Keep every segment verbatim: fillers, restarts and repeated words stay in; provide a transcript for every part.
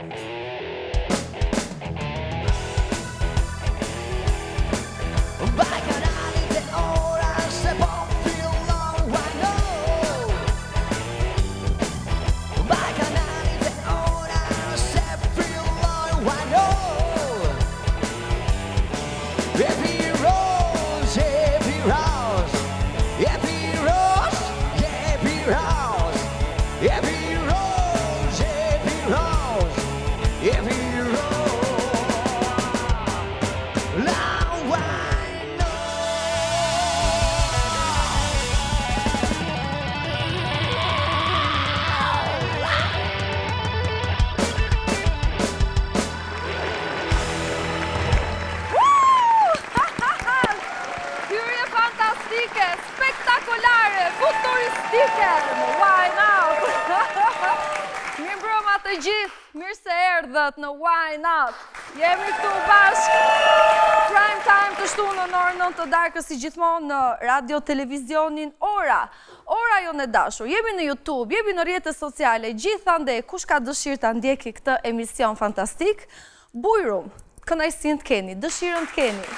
Spektakolare, futuristike, why not? Mirë mbrëma të gjithë, mirë se erdhët në Why Not. Jemi këtu bashkë, prime time të shtunë në orën nëntë të darkës si gjithmonë në radio televizionin Ora. Ora jo në dashur, jemi në YouTube, jemi në rrjetet sociale, gjithande kush ka dëshirë të ndjeki këtë emision fantastik, bujrum, kënaqësinë të keni, dëshirën të keni.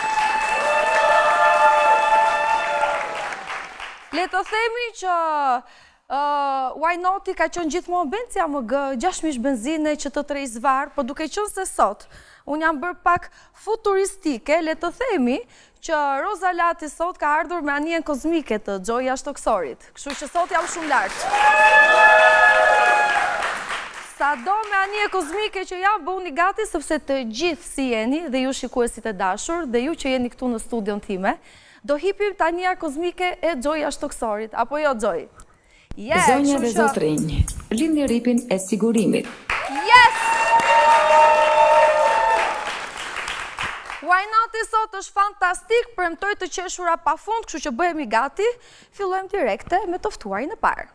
Le të themi që Why Not-i ka qënë gjithmonë Benzi A M G, gjashtë mijë benzine që të trej zvarë, po duke qënë se sot, unë jam bërë pak futuristike, le të themi që Roza Lati sot ka ardhur me anijen kozmike të Gjoja Shtoksorit, kështu që sot jam shumë lartë. Sa do me anije kozmike që jam bëni gati, sepse të gjithë si jeni, dhe ju shikuesit e dashur, dhe ju që jeni këtu në studion time, do hipim të anija kozmike e Gjoja Shtoksorit, apo jo Gjoj? Yeah, Zonja dhe Zotrinj, lini ripin e sigurimit. Yes! Why Not-i sot është fantastik, premtoj të qeshura pa fund, kështu që bëhemi gati, fillojmë direkte me të ftuarin e parë.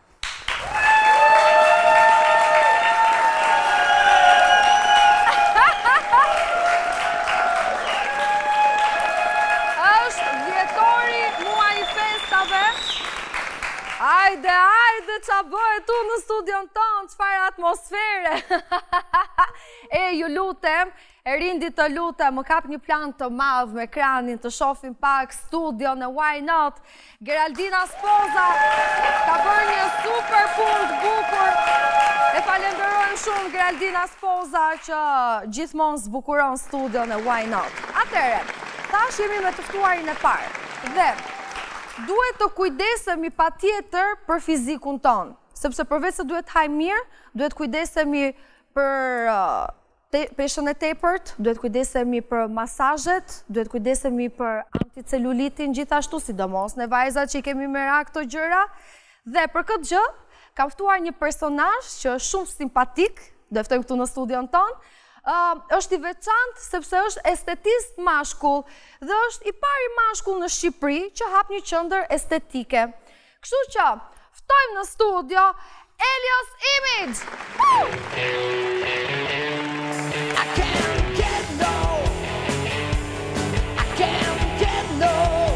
Ajde, ajde, qa bëhe tu në studion tonë, qëfar atmosfere. E, ju lutem, e rindi të lutem, më kap një plan të madhë me ekranin, të shofim pak studion e Why Not. Geraldina Spoza ka bërë një super punë të bukur. E falenderojmë shumë Geraldina Spoza që gjithmonë zbukuron studion e Why Not. Atere, tash jemi me të ftuarin e parë. Dhe, duhet të kujdesemi pa tjetër për fizikun tonë, sepse përveç se duhet haj mirë, duhet kujdesemi për peshën e tepërt, duhet kujdesemi për masazhet, duhet kujdesemi për anticelulitin gjithashtu, sidomos në vajzat që i kemi merak këto gjëra. Dhe për këtë gjë, kam ftuar një personazh që është shumë simpatik, do e ftojmë këtu në studion tonë. Është i veçantë sepse është estetist mashkull dhe është i pari mashkull në Shqipëri që hap një qendër estetike. Kështu që ftojmë në studio Elios Image. I can't get no. I can't get no.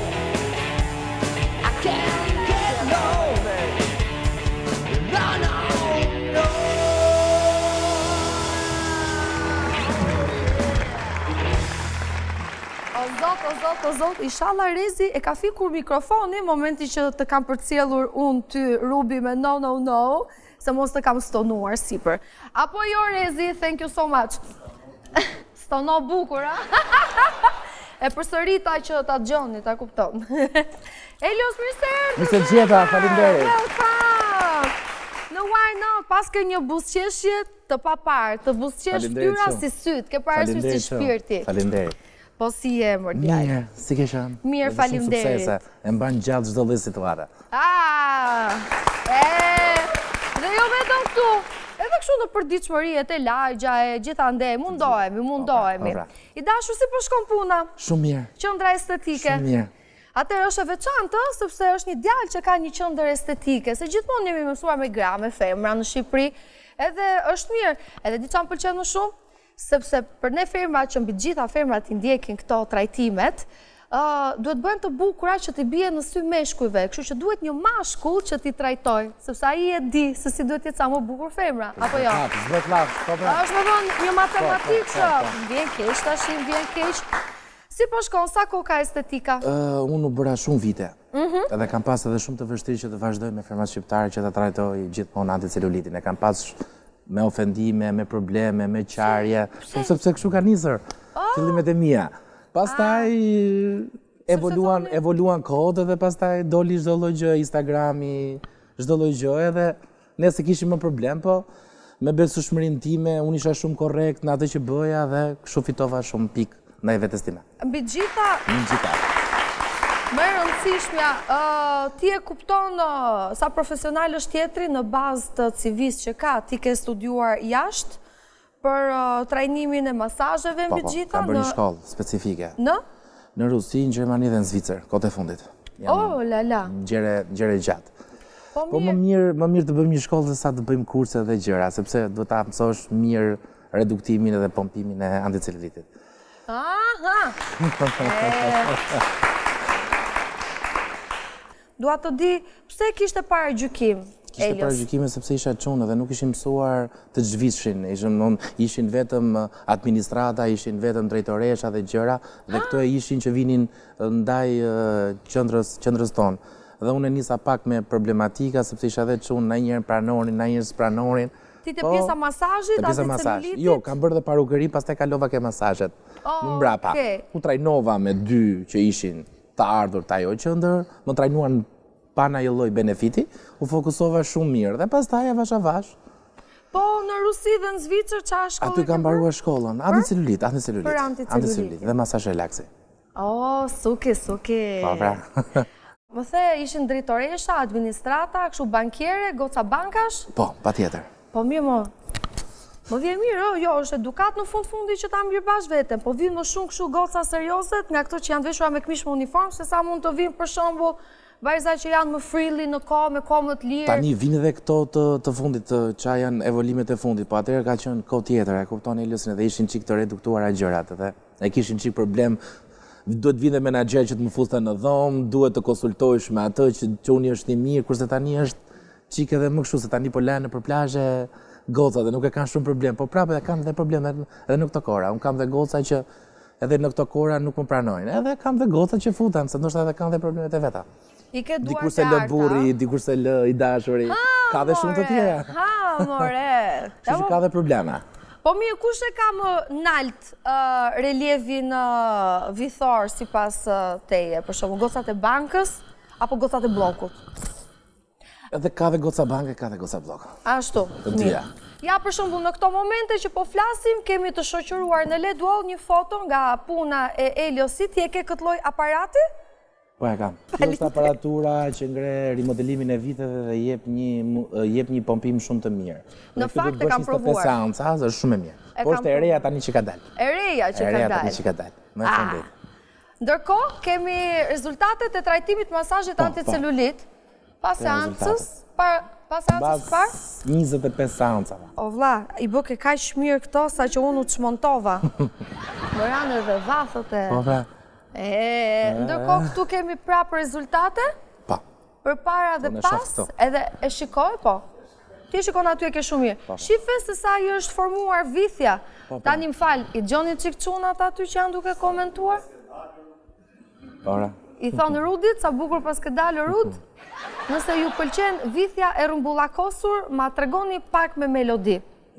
I can't get no. No, no, no. O zot, o zot, o zot, inshallah Rezi e ka fikur mikrofoni momenti që të kam përcjellur unë ty Rubi me no, no, no, se mos të kam stonuar sipër. Apo jo Rezi, thank you so much. Stono bukur, a? E përsërita që ta gjoni, ta kupton. Elios, mirë se erdhë. Mirë se gjeta, faleminderit. Welcome. Në Why Not, pas ke një buzëqeshje të paparë, të buzëqesh tyra si sytë, ke parasysh si shpirti. Faleminderit. Po si e mërë djallë? Mirë, si ke shanë? Mirë, faleminderit. E mban gjallë çdo lloj situata. Ah, e, dhe jo vetëm këtu, edhe kështu në përditshmërijet e lagja, e gjithande, mundohemi, mundohemi. I dashur si po shkon puna? Shumë mirë. Qendra estetike? Shumë mirë. Atëherë është e veçantë, sepse është një djalë që ka një qendër estetike, se gjithmonë jemi mësuar me gra, me femra në Shqipëri, edhe është mirë, edhe di çam pëlqen më shumë, sepse për ne fermat që mbi gjitha fermat i ndjekin këto trajtimet, duhet bëjnë të bukura që t'i bie në sy meshkujve, kështu që duhet një mashkull që t'i trajtoj, sepse ai e di se si duhet jetë sa më bukur femra, apo jo? Zbret lafsh, po pra. Është më vonë një matematikë që më vjen keq tash, më vjen keq. Si po shkon, sa kohë ka estetika? Unë u bëra shumë vite. Edhe kam pas edhe shumë të vështirë që të vazhdoj me fermat shqiptare që të trajtoj gjithmonë anticelulitin. E kam pas me ofendime, me probleme, me qarje, sepse kështu ka nisër fillimet e mia. Pastaj evoluan evoluan kohët edhe pastaj doli çdo lloj gjë, Instagrami, çdo lloj gjë edhe ne se kishim më problem, po me besueshmërinë time unë isha shumë korrekt në atë që bëja dhe kështu fitova shumë pikë ndaj vetes time. Mbi gjitha, Mbi gjitha. më e rëndësishmja, ti e kupton sa profesional është tjetri në bazë të C V-s që ka, ti ke studiuar jashtë për trajnimin e masazheve mbi gjitha? Kam bërë një shkollë specifike. Në? Në Rusi, në Gjermani dhe në Zvicër, kohët e fundit. Oh, la la. Gjere gjatë. Po Po më mirë, më mirë të bëjmë një shkollë se sa të bëjmë kurse dhe gjëra, sepse do ta mësosh mirë reduktimin edhe pompimin e anticelulitit. Aha! Dua të di, pse kishte parë gjykim, Kishte Elios? parë gjykime sepse isha çunë dhe nuk ishim mësuar të zhvishin, ishin vetëm administrata, ishin vetëm drejtoresha dhe gjëra, dhe këto e ishin që vinin ndaj qendrës qendrës tonë. Dhe unë nisa pak me problematika sepse isha edhe çunë, na njëherë pranorin, na njëherë s'pranorin. Ti te pjesa masazhit, Te pjesa masazh. anticelulitit? Jo, kam bërë dhe parukëri, pastaj kalova ke masazhet. Më mbrapa. U trajnova me dy që ishin të ardhur të ajo qendër, më trajnuan pa na një lloj benefiti, u fokusova shumë mirë dhe pastaj avash avash. Po në Rusi dhe në Zvicër çfarë shkolle? Aty kam mbaruar shkollën, anticelulit, anticelulit. Për anticelulit. Dhe masazh relaksi. Oh, suki, suki. Po pra. Më the, ishin drejtoresha, administrata, kështu bankiere, goca bankash? Po, patjetër. Po mirë mo, më vjen mirë, jo, është edukat në fund fundi që ta mirë bash vetëm, po vinë më shumë kështu goca seriozet nga këto që janë veshura me këmish me uniform, se sa mund të vinë për shembull vajza që janë më frilli në kohë, me kohë më të lirë. Tani vinë edhe këto të, të fundit, të, që janë evolimet e fundit, po atëherë ka qenë kohë tjetër, e kupton Eliosin, edhe ishin çik të reduktuara gjërat, edhe e kishin çik problem. Duhet vinë dhe menaxher që të më fuste në dhomë, duhet të konsultojsh me atë që çuni është i mirë, kurse tani është çik edhe më kështu, se tani po lanë për plazhe goca dhe nuk e kanë shumë problem, po prapë edhe kanë dhe probleme edhe në këto kora. Unë kam dhe goca që edhe në këto kora nuk më pranojnë, edhe kam dhe goca që futen, se ndoshta edhe kanë dhe problemet e veta. I ke duar Dikur të se lë arta. burri, dikur se lë i dashuri, ka dhe shumë të tjera. Ha, more. Kështu që ka dhe probleme. Po mirë, kush e ka më nalt uh, relievin uh, vithor sipas uh, teje, për shembull, gocat e bankës apo gocat e bllokut? Edhe ka dhe goca banke, ka dhe goca blok. Ashtu. Të mirë. dyja. Ja, për shembull, në këto momente që po flasim, kemi të shoqëruar në L E D Wall një foto nga puna e Eliosit. Ti e ke këtë lloj aparati? Po e kam. Kjo është aparatura që ngre rimodelimin e viteve dhe jep një jep një pompim shumë të mirë. Në fakt e kam provuar. Seanca, është shumë e mirë. Po është e reja tani që ka dalë. E reja që E ka reja tani dalë. që ka dalë. Më e fundit. Ndërkohë, kemi rezultatet e trajtimit masazhit Po, anticelulit pas Te seancës, rezultatet. pa- pas seancës Mbas parë. njëzet e pesë seancave. O vlla, i bë ke kaq mirë këto sa që unë u çmontova. Më ranë edhe vathët e... Po pra. E, ndërkohë këtu kemi prapë rezultate, Po. përpara dhe Unë e shoh pas, këto. edhe e shikoj, po. Ti e shikon aty e ke shumë mirë. Shife se sa i është formuar vithja. Tani më fal, i gjoni çik çunat aty që janë duke komentuar? Po pra. I thonë Rudit, sa bukur pas ke dalë Rud. Nëse ju pëlqen vithja e rrumbullakosur, ma tregoni pak me melodi.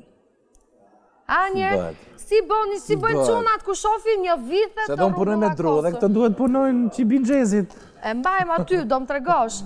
Anje, bëhet? si boni, si bëjnë bëhet? çunat ku shohin një vithe Se të do më punoj me dru, dhe rrumbullakosur? këto duhet punojnë qibin xhezit. E mbajmë aty, do më tregosh.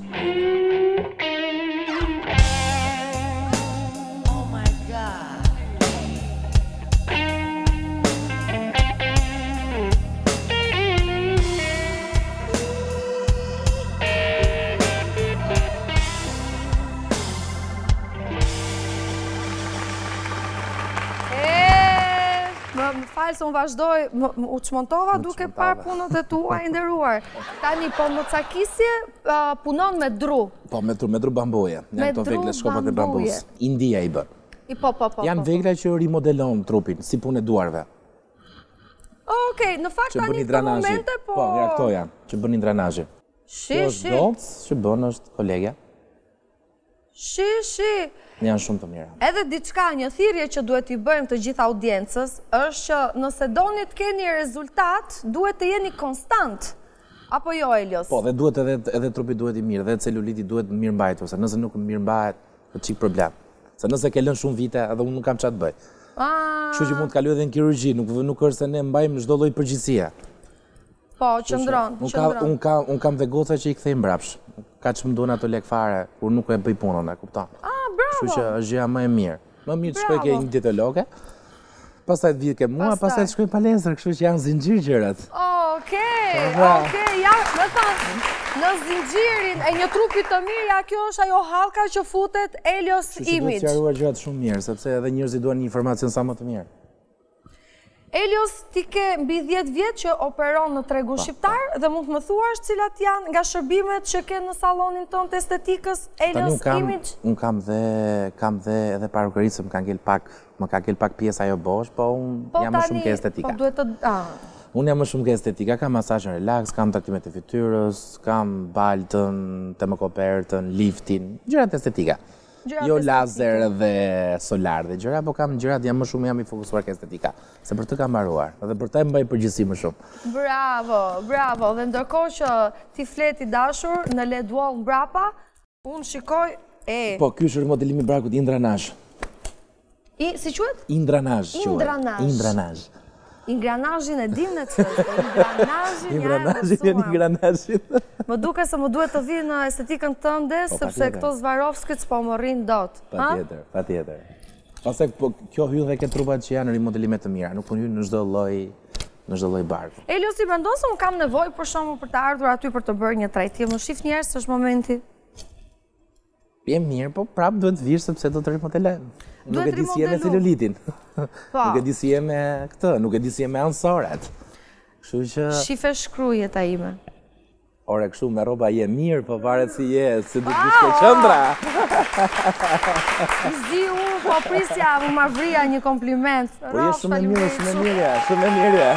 Më më falë se unë vazhdoj, më- më- u çmontova duke çmontove. parë punët e tua i nderuar. Tani, po më cakisje uh, punon me dru. Po, me dru, me dru bamboje. Me Janë këto dru vegle shkopat e bamboje. bambus. India i bën. I po, po, po. Janë po, po. vegla që rimodelon trupin, si punë e duarve. Okej, në fakt që tani bëni këto drenazhi. momente, po... Po, ja këto janë, që bëni drenazhi. Shi, Kjo është shi, docë që bën është kolegja. shi, shi. Janë shumë të mira. Edhe diçka, një thirrje që duhet t'i bëjmë të gjithë audiencës, është që nëse doni të keni rezultat, duhet të jeni konstant. Apo jo, Elios? Po, dhe duhet edhe, edhe trupi duhet i mirë, dhe celuliti duhet mirë mbajtur, se nëse nuk mirë mbahet, është çik problem. Se nëse ke lënë shumë vite, edhe unë nuk kam çfarë të bëj. Kështu që mund të kaloj edhe në kirurgji, nuk, nuk është se ne mbajmë çdo lloj përgjegjësie. Po, qëndron, qëndron. Unë kam, un kam dhe goca që i kthej mbrapsh. Ka që më duhen ato lek fare, kur nuk e bëj punën, e kupton. Ah, bravo! Kështu që është gjëja më e mirë. Më mirë të shkoj ke një dietologe, pastaj të vijë ke mua, pastaj të shkoj palestër, kështu që janë zinxhir gjërat. Okej, okej, ja, më thënë, në zinxhirin e një trupi të mirë, ja kjo është ajo hallka që futet Elios Image. Kështu që duhet sqaruar gjërat shumë mirë, sepse edhe njerëzit duan një informacion sa më të mirë. Elios, ti ke mbi dhjetë vjet që operon në tregun shqiptar dhe mund të më thuash cilat janë nga shërbimet që ke në sallonin tënd të estetikës Elios Image? Unë kam dhe kam dhe edhe parukërisë, më ka ngel pak, më ka ngel pak pjesa ajo bosh, po unë jam më shumë ke estetika. Po duhet të Unë jam më shumë ke estetika, kam masazhin relax, kam trajtimet e fytyrës, kam baltën, termokopertën, liftin, gjërat estetika. Jo lazer dhe solar dhe gjëra, po kam gjërat jam më shumë jam i fokusuar ke estetika, se për të kam mbaruar, dhe për të mbaj përgjithësi më shumë. Bravo, bravo, dhe ndërkohë që ti flet i dashur në L E D Wall mbrapa, unë shikoj e... Po, ky është modelimi i brakut Indranazh. I, si quhet? Indranazh quhet. Indranazh. Indranazh. Ingranazhin e dim në çështë, ingranazhin ja Ingranazhin janë ingranazhin. Më duke se më duhet të vi në estetikën tënde, sepse këto Swarovskit s'po më rrin dot. Patjetër, patjetër. Pastaj kjo hyn dhe ke trupat që janë rimodelime të mira, nuk po hyn në çdo lloj në çdo lloj barku. Elios, ti mendon se un kam nevojë për shkakun për të ardhur aty për të bërë një trajtim? Më shif njerëz se është momenti. Je mirë, po prap duhet të vish sepse do të rimodelojmë. Nuk e di si je me celulitin. Nuk e di si je me këtë, nuk e di si je me ansoret. Kështu që... Shife shkrujet a ime. Ore, kështu me roba je mirë, po varet si je, si du të vishke qëndra. Zdi u, po prisja, mu ma vrija një kompliment. Po je shumë e mirë, shumë e mirë, shumë e mirë.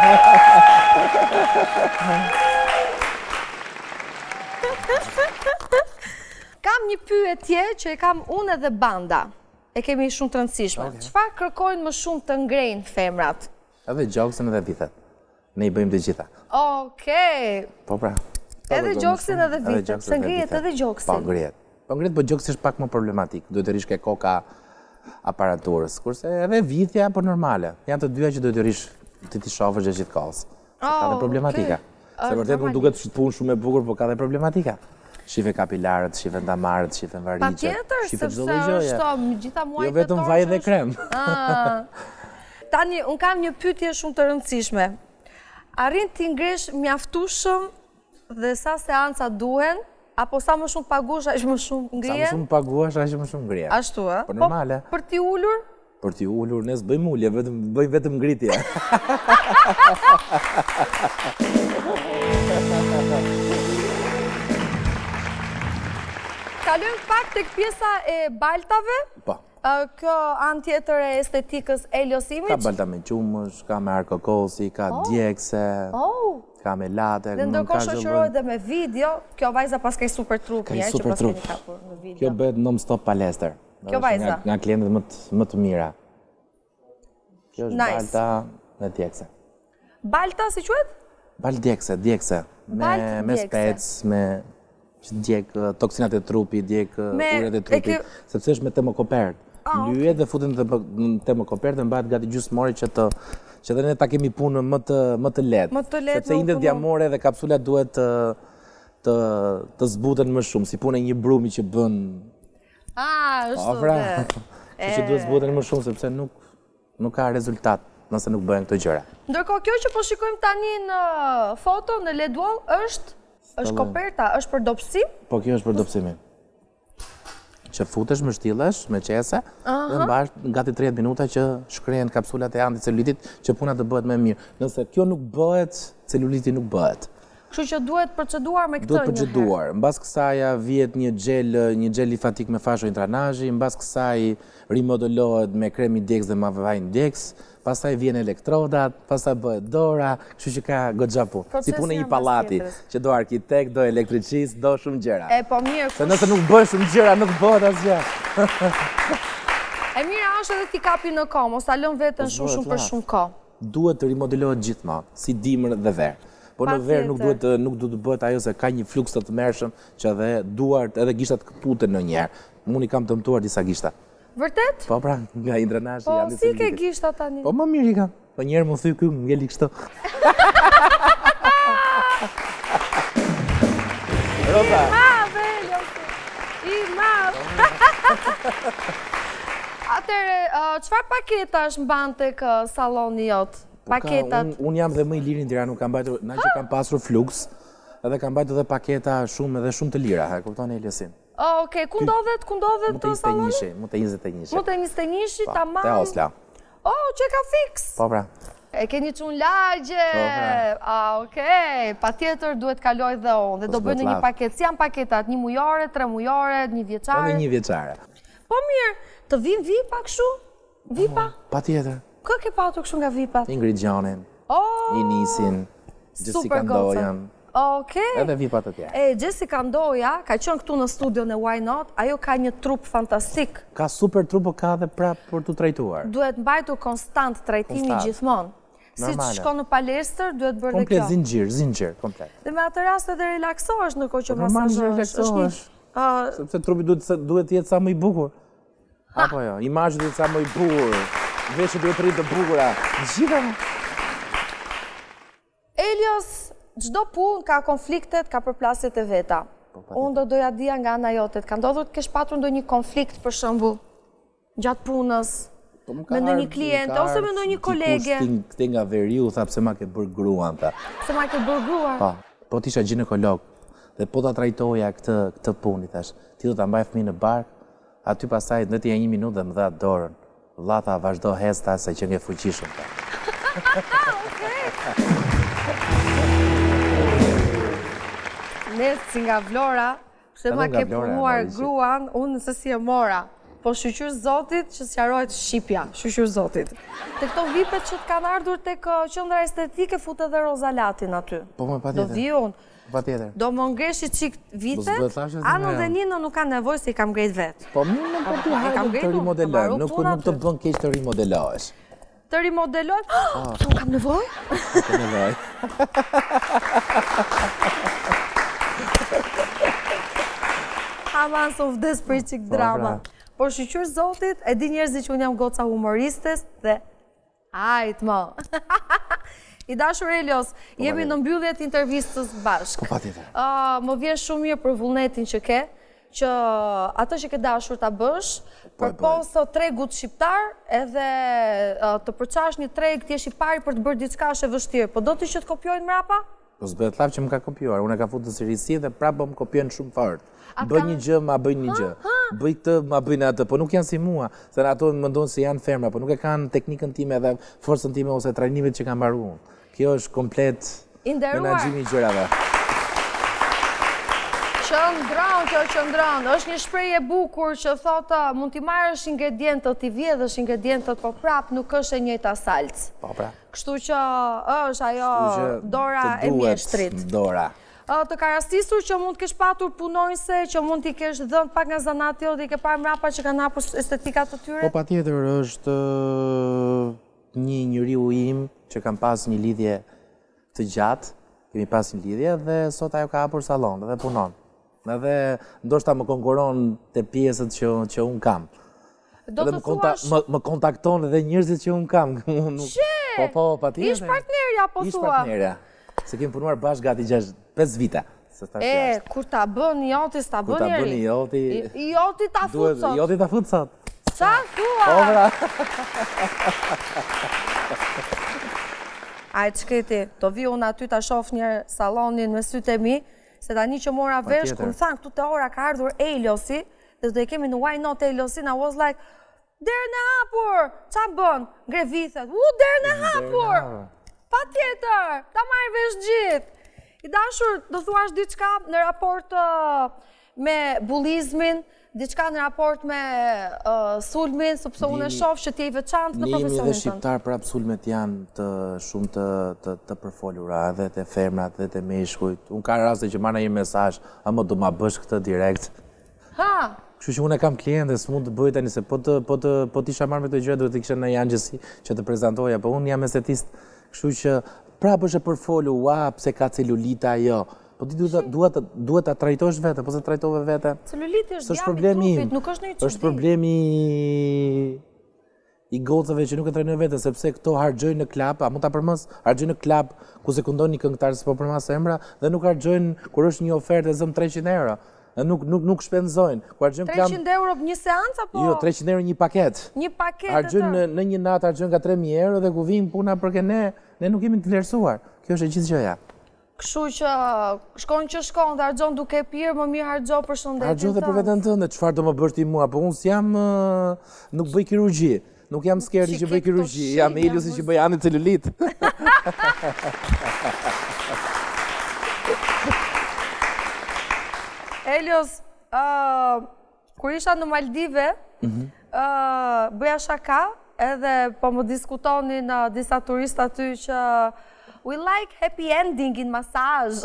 Kam një pyetje që e kam unë edhe banda. E kemi shumë të rëndësishme. Çfarë kërkojnë më shumë të ngrejnë femrat? Edhe gjoksin edhe vithet. Ne i bëjmë të gjitha. Okej. Po pra. Edhe gjoksin edhe vithet. Se ngrihet edhe gjoksin. Po ngrihet. Po ngrihet, po gjoksi është pak më problematik. Duhet të rish ke koka aparaturës. Kurse edhe vithja, po normale. Janë të dyja që duhet të rish të t'i shofësh gjithë kohës. Ka dhe problematika. Se vërtet nuk duket punë shumë e bukur, po ka dhe problematika. Shife kapilarët, shife ndamarët, shife varigjet. Pa tjetër, sepse është gjitha muajt jo vetëm vaj dhe krem. Tani, unë kam një pyetje shumë të rëndësishme. Arrin t'i ngresh mjaftueshëm dhe sa seanca duhen, apo sa më shumë paguash, aq më shumë ngrihen? Sa më shumë paguash, aq më shumë ngrihen. Ashtu, ë? Po normale. Për t'i ulur? Për t'i ulur, ne s'bëjmë ulje, bëjmë vetëm ngritje. Kalojmë pak tek pjesa e baltave. Po. Kjo anë tjetër e estetikës Elios Image. Ka balta me qumësh, ka me arkokosi, ka djekse, ka me latek. Dhe ndërkohë shoqërohet dhe me video. Kjo vajza pas ka i super trup, një që pas keni kapur në video. Kjo bëhet non-stop palester. Kjo vajza? Nga klientët më të mira. Kjo është balta me djekse. Balta, si quhet? Balt djekse, djekse. Me spec, me... që djek toksinat e trupi, djek uret e trupi, sepse është me termokopert. Lyhet dhe futen në termokopert dhe mbahet gati gjysmore që të që dhe ne ta kemi punën më të lehtë. Sepse indet diamore dhe kapsulat duhet të zbuten më shumë, si punë e një brumi që bën... A, është të dhe. Që duhet zbuten më shumë, sepse nuk ka rezultat nëse nuk bëhen këto gjëra. Ndërkohë, kjo që po shikojmë tani në foto, në L E D Wall, është është koperta, është për dopsim? Po, kjo është për dopsimin. Që futesh, më shtillesh, me qese, dhe mbash gati tridhjetë minuta që shkrehen kapsulat e anticelulitit që puna të bëhet më mirë. Nëse kjo nuk bëhet, celuliti nuk bëhet. Kështu që duhet proceduar me këtë Duhet një herë. proceduar. Mbas kësaja vjet një gel, një gel lifatik me fasho intranazhi, mbas kësaj rimodelohet me krem Index dhe me vaj Index, pastaj vjen elektrodat, pastaj bëhet dora, kështu që ka goxha punë. Si punë një pallati, që do arkitekt, do elektricist, do shumë gjëra. E po mirë. Se nëse nuk bën shumë gjëra, nuk bëhet asgjë. E mira është edhe ti kapi në kohë, mos ta lëm veten shumë shumë për shumë kohë. Duhet të rimodelohet gjithmonë, si dimër dhe verë. Po në verë nuk duhet nuk duhet të bëhet ajo se ka një fluks të tmerrshëm që edhe duart edhe gishtat kaputen ndonjëherë. Unë i kam dëmtuar disa gishta. Vërtet? Po pra, nga intranazhi po, janë. Po si ke gishta tani? Po më mirë i kam. Po njerë më thy këngë ngeli kështu. Rosa. I madhe, I madhe. Atëre, çfarë paketash mban tek salloni jot? Paketat. Unë jam dhe më i liri në Tiranë, nuk kam bajtur, na që kam pasur flux, edhe kam bajtur dhe paketa shumë edhe shumë të lira, e kupton Eliosin. Oh, okay, ku ndodhet, ku ndodhet të salloni? Mund të njëzet e njëshi. Mund të njëzet e njëshi, tamam. Te Osla. Oh, që ka fix. Po pra. E keni çun lagje. Po pra. Ah, okay. Patjetër duhet kaloj dhe unë dhe do bëjnë një paketë. Si janë paketat? Një mujore, tre mujore, një vjeçare? Edhe një vjeçare. Po mirë, të vin vipa kështu? Vipa? Patjetër. Kë ke patur kështu nga vipat? Ingrid Gjanin, oh, Inisin, Jessica Ndojan. Okay. Edhe vipat të tjerë. E, Jessica Ndoja, ka qenë këtu në studio në Why Not, ajo ka një trup fantastik. Ka super trup, po ka dhe prap për të trajtuar. Duhet mbajtur konstant trajtimi gjithmonë. Si të shko në palestër, duhet bërë dhe kjo. Komplet, zinxhir, zinxhir, komplet. Dhe me atë rast edhe relaksohesh në kohë që masazhohesh. Relaksohesh. Sepse trupi duhet të jetë sa më i bukur. Apo jo, imazhi duhet sa më i bukur. Veshë duhet të rritë të bukura. Gjitha. Elios, çdo punë ka konfliktet, ka përplasjet e veta. Unë do doja dija nga ana jote, ka ndodhur të kesh patur ndonjë konflikt për shembull gjatë punës me ndonjë klient ose me ndonjë kolege. Këtë nga veriu tha pse ma ke bërë gruan ta. Pse ma ke bërë gruan? Po, po t'isha ginekolog dhe po ta trajtoja këtë këtë punë, thash. Ti do ta mbaj fëmijën në bark, aty pastaj në ti një minutë dhe më dha dorën. Vllata vazhdo hesta se që nge fuqishëm ta. Ne si nga Vlora, pse ma ke punuar gruan, unë nëse si e mora. Po shqyqyr Zotit që sqarohet shqipja, shqyqyr Zotit. Te këto vipet që t'kanë ardhur tek qendra estetike fut edhe Rozalatin aty. Po më patjetër. Do vi unë. Patjetër. Do më ngreshi qik vite, Ano dhe Nino nuk kanë nevojë se i kam grejt vetë. Po më më po të hajde të rimodelojnë, nuk të bën keq të rimodelohesh. Të rimodelojnë? Unë kam nevojë? Kam nevojë. Haman së vdes për qik drama. Por shqyqyr Zotit, e di njerëzi që unë jam goca humoristes dhe ajt më. I dashur Elios, jemi në mbylljet intervistës bashkë. Po patjetër. Më vjen shumë mirë për vullnetin që ke, që atë që ke dashur ta bësh, përposo tregut shqiptar, edhe të përçash një treg t'jesh i pari për të bërë diçka është e vështirë. Po do t'i që të kopjojnë mrapa? Po s'bëhet llaf që më ka kopjuar. Unë e ka futur në serisi dhe prapë më kopjojnë shumë fort. Bëj një gjë, ma bëjnë një gjë. Bëj këtë, ma bëjnë atë, po nuk janë si mua, se në ato më ndonë se janë ferma, po nuk e kanë teknikën time dhe forcën time ose trajnimet që kam marrë unë. Kjo është komplet menaxhimi i gjërave. Qëndron, kjo qëndron. Është një shprehje e bukur që thotë mund t'i marrësh ingredientët, t'i vjedhësh ingredientët, po prap nuk është e njëjta salcë. Po pra. Kështu që është ajo dora e mjeshtrit. Dora. Të ka rastisur që mund t'kesh patur punonjëse, që mund t'i kesh dhënë pak nga zanati dhe i ke parë mrapa që kanë hapur estetikat të tyre? Po patjetër është një njeriu im që kam pas një lidhje të gjatë, kemi pas një lidhje dhe sot ajo ka hapur sallon dhe punon. Edhe ndoshta më konkuron te pjesët që që un kam. Do të thuash më kontakton edhe njerëzit që un kam. Po po, patjetër. Ish partnerja po thua. Ish partnerja. Se kemi punuar bashkë gati pesë vite. E, kur ta bën Joti, s'ta bën njeri. Kur ta bën Joti... Joti ta fut sot. Joti ta fut sot. Qa thua? Obra. Ajë qketi, do vi unë aty ta shof një salonin me sytë e mi, se tani që mora vesh, kur më thanë këtu të ora ka ardhur Eliosi, dhe do e kemi në Why Not Eliosin, I was like, derën e hapur, qa bën? Grevithet, u, derën e hapur! Pa tjetër, ta marrë vesh gjithë. I dashur, do thuash diçka në raport me bullizmin, diçka në raport me sulmin, sepse unë e shoh që ti je i veçantë në profesionin tënd. Ne jemi dhe shqiptar, prap sulmet janë të shumë të përfolura, edhe të femrat, edhe të meshkujt. Unë ka raste që marrë një mesazh, a më do ma bësh këtë direkt. Ha! Kështu që unë e kam kliente, s'mund të bëj tani se po të po të po t'isha marrë me këtë gjë duhet të kisha në angjësi që të prezantoja, po unë jam estetist, kështu që prapë është e përfolur, ua, pse ka celulita ajo. Po ti duhet duhet ta trajtosh vete, po se trajtove vete. Celuliti është djami i trupit, nuk është ndonjë çudi. Është problemi i gocave që nuk e trajnojnë veten, sepse këto harxojnë në klub, a mund ta përmës, harxojnë në klub ku sekondon një këngëtar s'po përmas emra dhe nuk harxojnë kur është një ofertë e zëm treqind euro. Nuk, nuk, nuk shpenzojnë. treqind euro për një seancë apo? Jo, treqind euro një paket. Një paket e Harxojnë në, në një natë harxojnë ka tre mijë euro dhe ku vijnë puna për ne, ne nuk jemi të vlerësuar. Kjo është e gjithë gjëja. Kështu që shkon që shkon dhe harxon duke pirë, më mirë harxo për shëndetin tënd. Harxo dhe për veten tënde, çfarë do më bësh ti mua? Po unë s'jam nuk bëj kirurgji. Nuk jam skerti që bëj kirurgji, jam Eliosi që bëj anicelulit. Elios, kur isha në Maldive, bëja shaka edhe po më diskutoni në disa turistë aty që we like happy ending in massage.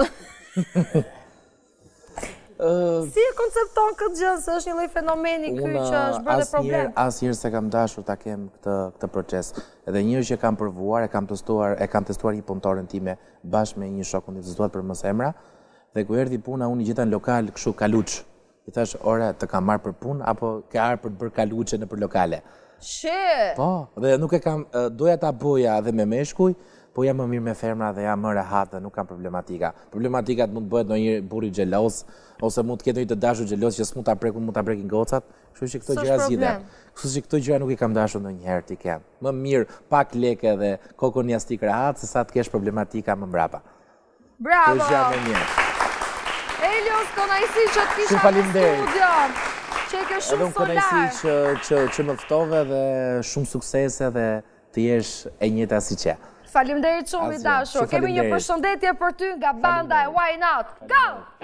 Si e koncepton këtë gjë, se është një lloj fenomeni ky që është bërë dhe problem? Asnjëherë se kam dashur ta kem këtë këtë proces. Edhe një që kam provuar, e kam testuar, e kam testuar një punëtoren time bashkë me një shokun që s'duat përmës emra. Dhe ku erdhi puna, unë i gjeta në lokal kështu kaluç. I thash, ore, të kam marrë për punë, apo ke arë për të bërë kaluçe në për lokale? Shë! Po, dhe nuk e kam, doja ta boja dhe me meshkuj, po jam më mirë me fermra dhe jam më rehat dhe nuk kam problematika. Problematikat mund të bëhet në një burri xhelos, ose mund të ketë një të dashur xhelos që s'mund ta prekun, mund ta prekin gocat. Kështu që këto gjëra zgjidhen. Kështu që këto gjëra nuk i kam dashur ndonjëherë ti kem. Më mirë pak lekë dhe kokon jastik rehat se sa të kesh problematika më mbrapa. Bravo! Kjo gjë më mirë. Elios, kënaqësi që të kisha në studio. Që ke shumë solar. Edhe kënaqësi që që më ftove dhe shumë suksese dhe të jesh e njëjta siç je. Faleminderit shumë i dashur. Kemi një përshëndetje për ty nga banda e Why Not. Go!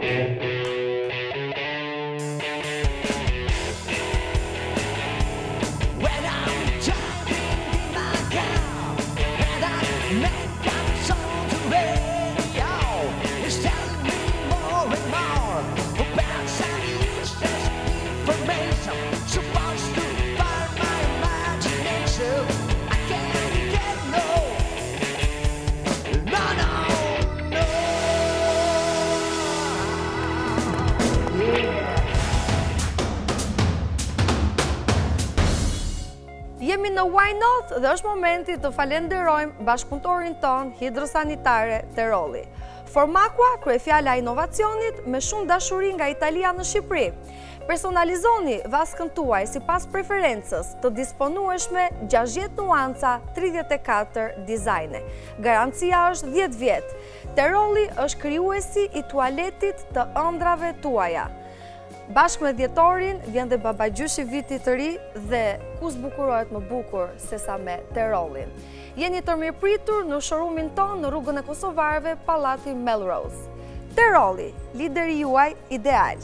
Jemi në Why Not dhe është momenti të falenderojmë bashkëpunëtorin ton hidrosanitare Terolli. Formaqua, kryefjala e inovacionit me shumë dashuri nga Italia në Shqipëri. Personalizoni vaskën tuaj sipas preferencës të disponueshme gjashtëdhjetë nuanca, tridhjetë e katër dizajne. Garancia është dhjetë vjet. Terolli është krijuesi i tualetit të ëndrave tuaja. Bashkë me dhjetorin vjen dhe babagjyshi vitit të ri dhe ku zbukurohet më bukur se sa me Terollin. Jeni të mirëpritur në showroomin ton në rrugën e Kosovarëve, Pallati Melrose. Terolli, lideri juaj ideal.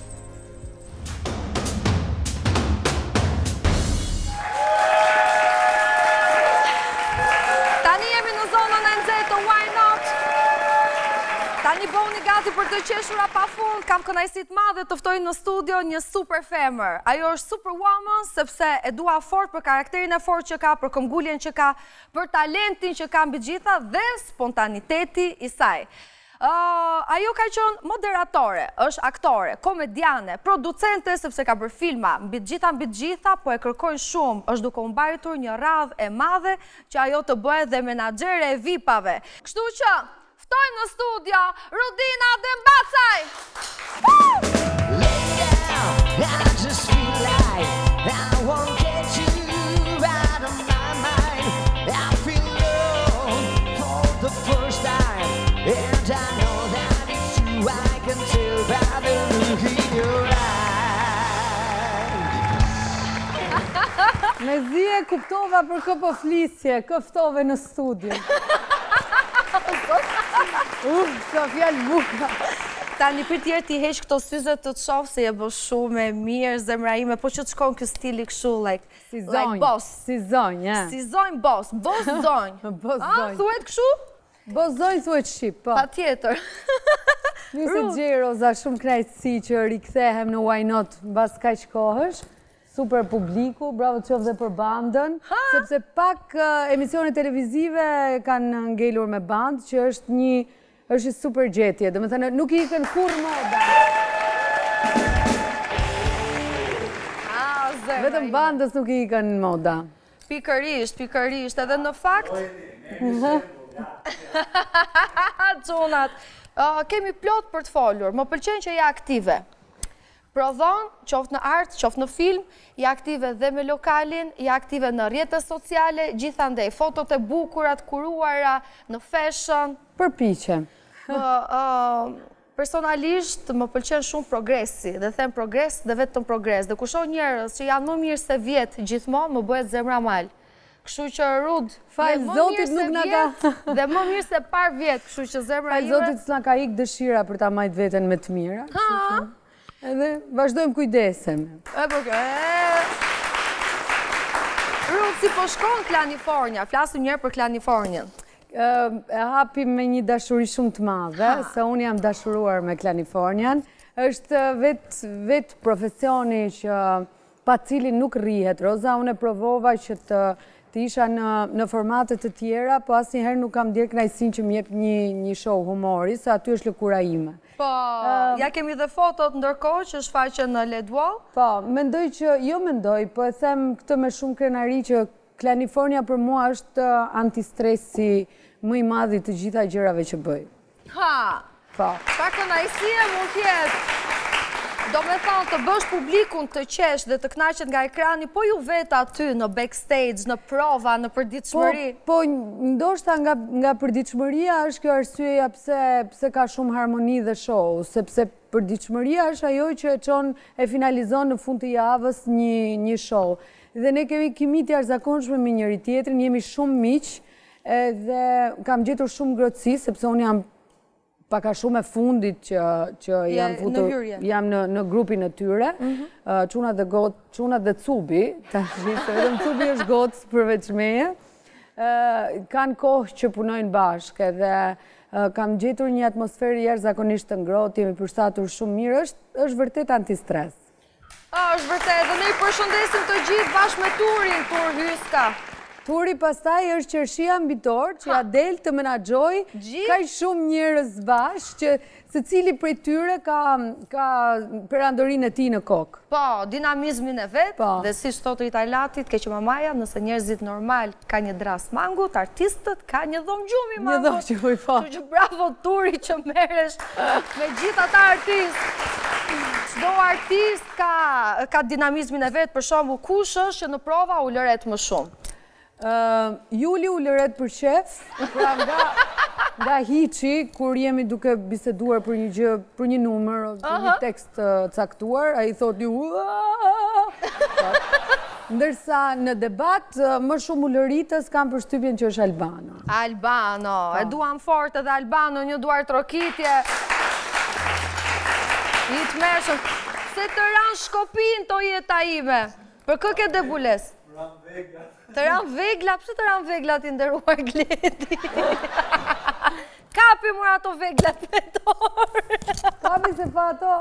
Tani jemi në zonën e nxehtë të Why Not. Tani bëuni gati për të qeshura pa fund, kam kënaqësi të madhe të ftoj në studio një super femër. Ajo është superwoman sepse e dua fort për karakterin e fort që ka, për këmbguljen që ka, për talentin që ka mbi gjitha dhe spontaniteti i saj. Ajo ka qenë moderatore, është aktore, komediane, producente sepse ka bërë filma mbi gjitha mbi gjitha, po e kërkojnë shumë, është duke u mbajtur një radhë e madhe që ajo të bëhet dhe menaxhere e vipave. Kështu që ftojmë në studio Rudina Dembacaj! Me zi e kuptova për kë po flisje, kë ftove në studio. Uf, ka fjallë buka. Tani për tjerë ti heq këto syze të të shofë se je bë shumë e mirë, zemra ime, po që të shkon kjo stili këshu, like, Si like zonjë. boss. Si zonjë, ja. Si zonjë boss, boss zonjë. Boss A, zonjë. thuet këshu? Boss zonjë thuet shqip, po. Pa tjetër. Nisë Gjeroza, shumë knajtësi që rikthehem në Why Not mbas kaq kohësh. Super publiku, bravo të qoftë dhe për bandën, sepse pak uh, emisione televizive kanë ngelur me bandë, që është një është një super gjetje, dhe më thënë, nuk i ikën kur moda. A, zemra Vetëm ime. bandës nuk i ikën moda. Pikërisht, pikërisht, edhe në fakt... Qunat, uh, kemi plot për të folur, më pëlqen që je aktive. Prodhon, qoftë në art, qoftë në film, je aktive dhe me lokalin, je aktive në rrjetet sociale, gjithandej, fotot e bukurat, kuruara, në fashion. Përpiqem. Më, uh, personalisht më pëlqen shumë progresi, dhe them progres dhe vetëm progres. Dhe kusho njerës që janë më mirë se vjetë gjithmonë, më bëhet zemra mal. Kështu që Rud, Fal je më Zotit mirë se nuk na ka- vjetë dhe më mirë se par vjetë, kështu që zemra Fal ime... Zotit s'na ka ikë dëshira për ta majtë veten me të mira. kështu që- Edhe vazhdojmë kujdesem. E po kjo, e... Rud, si po shkon Klanifornia, flasu njerë për Klanifornien. E hapim me një dashuri shumë të madhe, se unë jam dashuruar me Klanifornian. Është vetë vet profesioni që pa cilin nuk rrihet. Roza, unë e provova që të, të isha në, në formatet të tjera, po asnjëherë nuk kam dirë kënaqësinë që më jep një, një show humori, se aty është lëkura ime. Po, ja kemi dhe fotot ndërkohë që shfaqen në Led Wall. Po, mendoj që, jo mendoj, po e them këtë me shumë krenari që Klanifornia për mua është antistresi më i madhi të gjitha gjërave që bëj. Ha, Po. pa kënaqësie mund tjetë. Do me thonë të bësh publikun të qesh dhe të knaqet nga ekrani, po ju vetë aty në backstage, në prova, në përditshmëri. Po, po ndoshta nga, nga përditshmëria është kjo arsyeja pse, pse ka shumë harmoni dhe show, sepse përditshmëria është ajo që e çon e finalizon në fund të javës një, një show. Dhe ne kemi kimi të jashtëzakonshme me njëri tjetrin, jemi shumë miq, dhe kam gjetur shumë ngrohtësi, sepse unë jam paka shumë e fundit që, që jam futur, jam në, në grupin e tyre, uh, Çunat dhe got, Çunat dhe Cubi, tash se vetëm Cubi është gocë përveç meje, uh, kanë kohë që punojnë bashkë dhe uh, kam gjetur një atmosferë jashtëzakonisht të ngrohtë, jemi përshtatur shumë mirë, është, është vërtet antistres. A, është vërtet, dhe ne i përshëndesim të gjithë bashkë me Turin, Tur Hyska. Turi pastaj është qershia mbitor që ja del të menaxhoj ka shumë njerëz bashkë që secili prej tyre ka ka perandorinë e tij në kokë. Po, dinamizmin e vet, po. Dhe si thotë Italatit, keq mamaja, nëse njerëzit normal ka një dras mangut, artistët ka një dhomë gjumi mangut. Një dhomë gjumi, po. Kështu që bravo Turi që merresh me gjithë ata artistë. Çdo artist ka ka dinamizmin e vet, për shembull, kush është që në prova u lëret më shumë? Uh, Juli u lëret për shef, pra nga, nga hiqi, kur jemi duke biseduar për një gjë, për një numër, për një tekst uh, caktuar, a i thot ju... Ndërsa në debat, uh, më shumë u lëritës kam përshtypjen që është Albano. Albano, e duam fort edhe Albano, një duar trokitje. I të meshëm, se të ranë shkopin të jeta ime, për kë ke debules? Të ranë vegla, pëse të ranë vegla t'i ndëruar Gledi? Kapi mura ato veglat me dorë. Kapi se fa ato.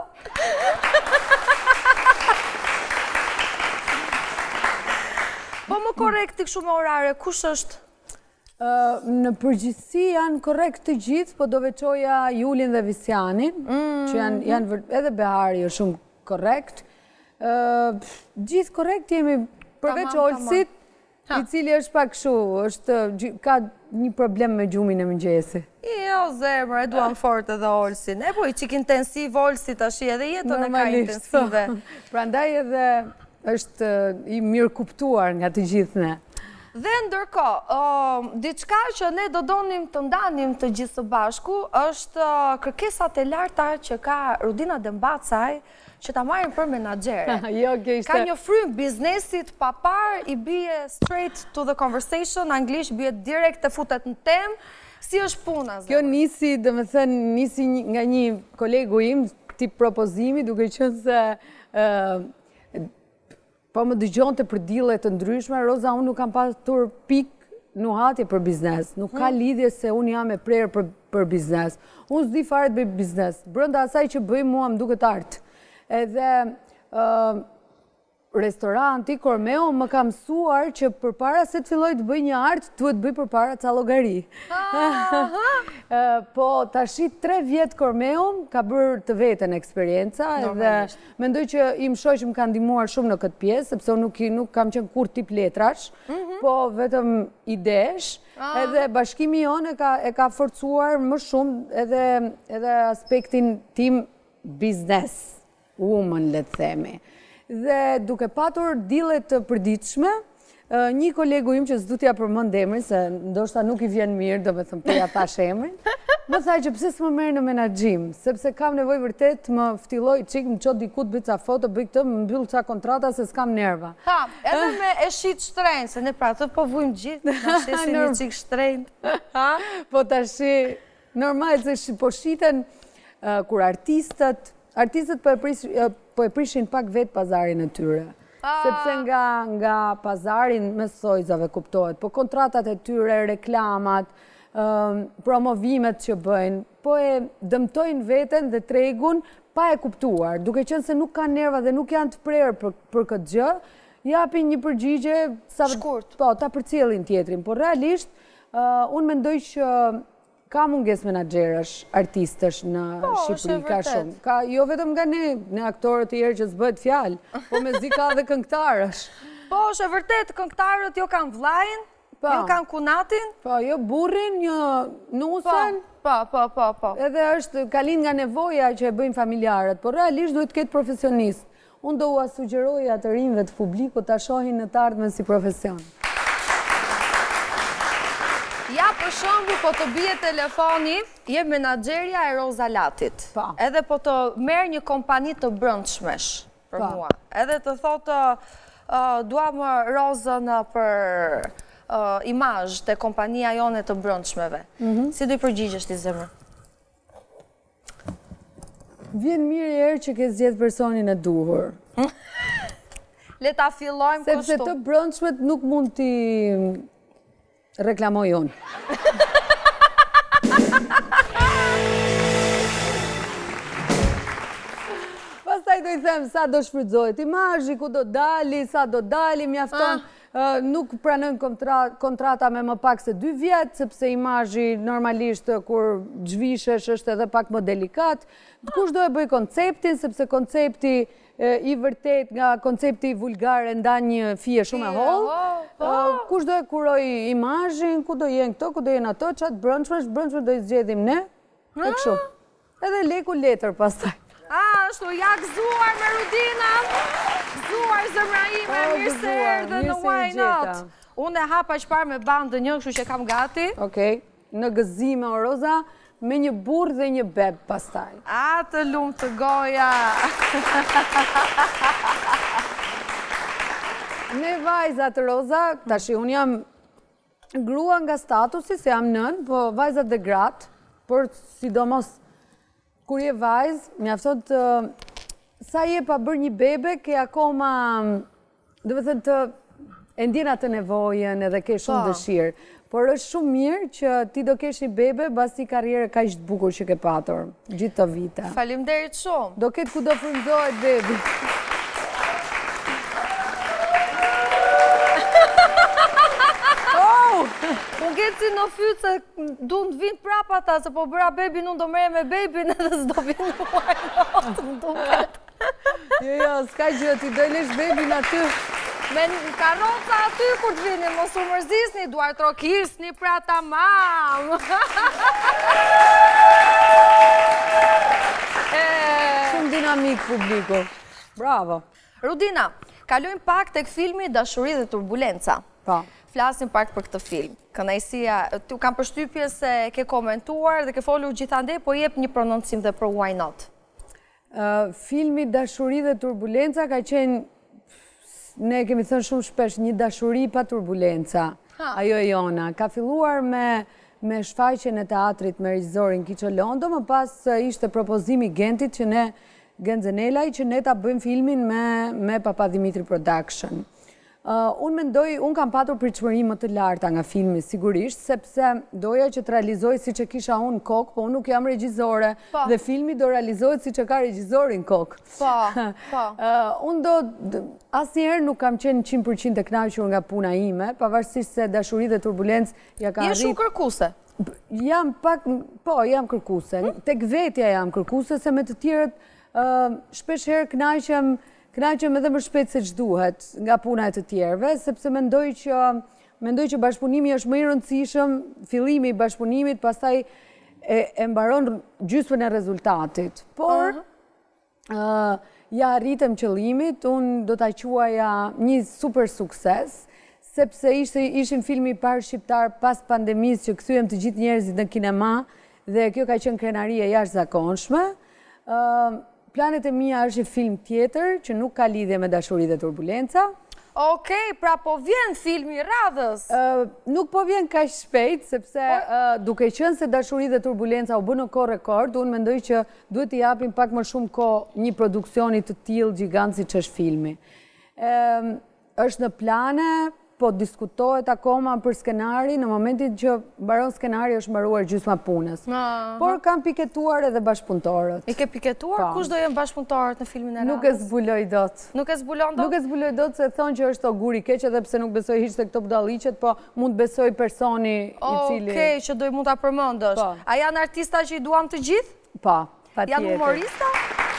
Po më korekt t'i këshu me orare, kush është? Në përgjithësi janë korekt të gjithë, po do veçoja Julin dhe Visjanin, që janë edhe Behari është shumë korekt. Gjithë korekt jemi përveç Olsit, i cili është pak shu, ka një problem me gjumin e mëngjesi. Jo, zemër, e duam fort edhe Olsin. E po, i qik intensiv Olsit ashtë edhe jetën e ka intensive. Pra ndaj edhe është i mirë kuptuar nga të gjithë ne. Dhe ndërko, diçka që ne do donim të ndanim të gjithë së bashku, është kërkesat e larta që ka Rudina Dembacaj, që ta marrin për menaxhere. Ka një frymë biznesit, pa par, i bie straight to the conversation, anglisht bie direkt të futet në temë, Si është puna, zë? Kjo nisi, dhe me thënë, nisi nga një kolegu im, tip propozimi, duke qënë se po më dëgjon të për dile të ndryshme, Roza, unë nuk kam pasur pik nuhatje për biznes. Nuk ka lidhje se unë jam e prerë për biznes. Unë s'di fare të bëj biznes. Brënda asaj që bëj mua më duket artë. Edhe restoranti, Kormeo, më ka mësuar që për para se të filloj të bëj një artë, duhet bëj për para ca logari. Po, tashi tre vjetë Kormeo ka bërë të vetën eksperienca, edhe mendoj që im shoqë më ka ndihmuar shumë në këtë pjesë, sepse nuk kam qenë kur tip letrash, po vetëm idesh, edhe bashkimi jonë e ka forcuar më shumë edhe aspektin tim business, woman, le të themi. Dhe duke patur dilet të përditshme, një kolegu im që s'du t'ja përmend emrin, se ndoshta nuk i vjen mirë, do me thëmë përja thash emrin, më thaj që pse s'më merë në menaxhim, sepse kam nevoj vërtet më ftilloj qik, më qot dikut bëj ca foto, bëj këtë, më mbyll ca kontrata se s'kam nerva. Ha, edhe me e shit shtrenjë, se ne pra të po vujmë gjithë, në shesin një qik shtrenjë. Po tashi, normal se po shiten kur artistët, artistët po e prishin pak vetë pazarin e tyre. Sepse nga pazarin me sojzave kuptohet, po kontratat e tyre, reklamat, promovimet që bëjnë, po e dëmtojnë veten dhe tregun pa e kuptuar, duke qenë se nuk kanë nerva dhe nuk janë të prerë për këtë gjë, japin një përgjigje shkurt. Po, ta përcjellin tjetrin, por realisht, unë mendoj që ka munges menaxherësh, artistësh në Shqipëri, ka shumë. Jo vetëm nga ne, ne aktorët të tjerë që s'bëhet fjalë, po me zi ka dhe këngëtarësh. Po, është e vërtet, këngëtarët jo kanë vllajin, jo kanë kunatin. Po, jo burrin, jo nusën. Po, po, po, po. Edhe është kalin nga nevoja që e bëjnë familjarët, por realisht duhet të ketë profesionist. Unë do ua sugjeroja të rinjve të publiku të shohin në të ardhmen si profesion. Ja, për shembull, po të bie telefoni, je menaxherja e Roza Latit. Edhe po të merr një kompani të brendshmesh për mua. Edhe të thotë, duam Rozën për imazh te kompania jone të brendshmeve. Si do i përgjigjesh ti, zemër? Vjen mirë herë që ke zgjedh personin e duhur. Le ta fillojmë kështu. Sepse të brendshmet nuk mund t'i reklamoj unë. Pastaj do i them sa do shfrytëzohet imazhi, ku do dali, sa do dali, mjafton nuk pranojnë kontrata me më pak se dy vjetë, sepse imazhi normalisht kur zhvishesh është edhe pak më delikat. Kush do e bëj konceptin, sepse koncepti i vërtet nga koncepti vulgar e nda një fije shumë e hollë. Kush do e kuroj imazhin, ku do jenë këto, ku do jenë ato, qatë brendshmesh, brendshme do i zgjedhim ne, e kështu. Edhe leku letër pastaj. A, ashtu, ja gëzuar me Rudina, gëzuar zemra ime, mirë se erdhe në Why Not. Unë e hapa që parë me bandë një, kështu që kam gati. Okej, në gëzime o Roza, me një burr dhe një beb pastaj. A, të lumë të goja. Me vajzat Roza, tashi unë jam grua nga statusi, se jam nën, po vajzat dhe gratë, por sidomos kur je vajzë, mjafton të sa je pa bërë një bebe, ke akoma, do të thënë të e ndjen atë nevojën edhe ke shumë dëshirë. Por është shumë mirë që ti do kesh një bebe basi karriere kaq të bukur që ke patur gjithë të vite. Faleminderit shumë. Do ketë ku do frymëzohet bebi. Unë ketë si në fytë se du në të vinë prapa ta, se po bëra bebin, unë do mere me bebin edhe s'do vinë në Why Not, më duket. Jo, jo, s'ka gjë, ti do lesh bebin aty. Me karroca aty kur të vini, mos u mërzisni, duar trokisni pra ta mamë. Shumë dinamik publiku. Bravo. Rudina, kalojmë pak tek filmi Dashuri dhe Turbulenca. Pa. Flasim pak për këtë film. Kënaqësia, tu kam përshtypje se ke komentuar dhe ke folur gjithandej, po jep një prononcim dhe për Why Not. Filmi Dashuri dhe Turbulenca ka qenë, ne kemi thënë shumë shpesh, një dashuri pa turbulenca. Ajo e jona. Ka filluar me me shfaqjen e teatrit me regjisorin Kiço Londo, më pas ishte propozimi Gentit që ne, Genzenelaj, që ne ta bëjmë filmin me, me Papa Dimitri Production. Uh, unë mendoj, unë kam patur pritshmëri më të larta nga filmi, sigurisht, sepse doja që të realizoj si që kisha unë kokë, po unë nuk jam regjizore, dhe filmi do realizohet si që ka regjizorin kokë. Po, po. Uh, unë do, asnjëherë nuk kam qenë cent përqind të kënaqur nga puna ime, pavarësisht se dashuri dhe turbulencë ja ka Je arrit. shumë kërkuese. Jam pak, po, jam kërkuese. Tek vetja jam kërkuese, se me të tjerët, uh, shpesh herë kënaqem Kënaqem edhe më shpejt se që duhet nga puna e të tjerve, sepse mendoj që, mendoj që bashkëpunimi është më i rëndësishëm, fillimi i bashkëpunimit, pastaj e, e mbaron gjysmën e rezultatit. Por, uh, ja arritëm qëllimit, unë do t'a quaja një super sukses, sepse ishte, ishin filmi i parë shqiptar pas pandemisë që kthyem të gjithë njerëzit në kinema, dhe kjo ka qenë krenarie jashtëzakonshme. Uh, Planet e mia është një film tjetër që nuk ka lidhje me dashuri dhe turbulenca. Okej, pra po vjen filmi i radhës. Uh, nuk po vjen kaq shpejt, sepse uh, duke qenë se dashuri dhe turbulenca u bë në kohë rekord, unë mendoj që duhet t'i japim pak më shumë kohë një produksioni të tillë gjigant siç është filmi. Uh, është në plane, po diskutohet akoma për skenari, në momentin që mbaron skenari është mbaruar gjysma punës. Por kam piketuar edhe bashkëpunëtorët. I ke piketuar? Kush do jenë bashkëpunëtorët në filmin e radhës? Nuk e zbuloj dot. Nuk e zbulon dot? Nuk e zbuloj dot se thonë që është ogur i keq, edhe pse nuk besoj hiç se këto budalliqet, po mund besoj personi i cili. Okej, që do i mund ta përmendësh. A janë artista që i duam të gjithë? Po, patjetër. Janë humorista?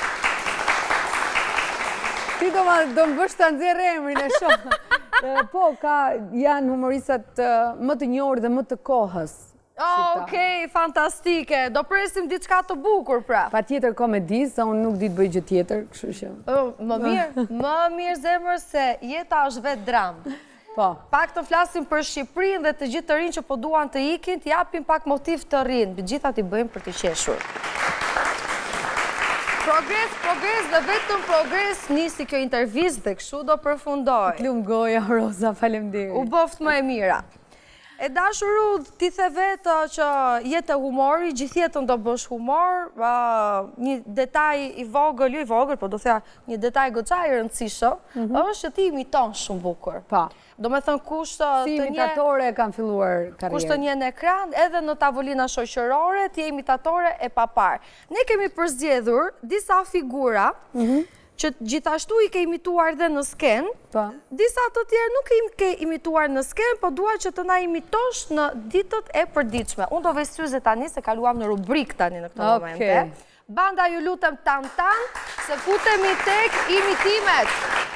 Ti do më bësh ta nxjerr emrin e shoh. Po, ka, janë humoristat më të njohur dhe më të kohës. Okej, fantastike. Do presim diçka të bukur, pra. Pa tjetër komedi, sa unë nuk di të bëj gjë tjetër, kështu që. Më mirë, më mirë zemër se jeta është vetë dramë. Po. Pak të flasim për Shqipërinë dhe të gjithë të rinë që po duan të ikin, të japim pak motiv të rinë, gjitha t'i bëjmë për të qeshur. Progres, progres dhe vetëm progres nisi kjo intervizë dhe kështu do përfundoj. Klum goja, Roza, faleminderit. U bëft më e mira. E dashuru, ti the vetë që jetë humori, gjithjetën do bësh humor, një detaj i vogël, jo i vogël, po do thea një detaj goxha i rëndësishëm, është që ti imiton shumë bukur. Pa. Do me thënë kush të një... Si imitatore e kam filluar karrierë. Kush të një në ekran, edhe në tavolina shoqërore, ti e imitatore e papar. Ne kemi përzgjedhur disa figura, që gjithashtu i ke imituar dhe në sken, disa të tjerë nuk i ke imituar në sken, po dua që të na imitosh në ditët e përditshme. Unë do vej syze tani, se kaluam në rubrik tani në këtë momente. Banda, ju lutem tan-tan, se futemi tek imitimet.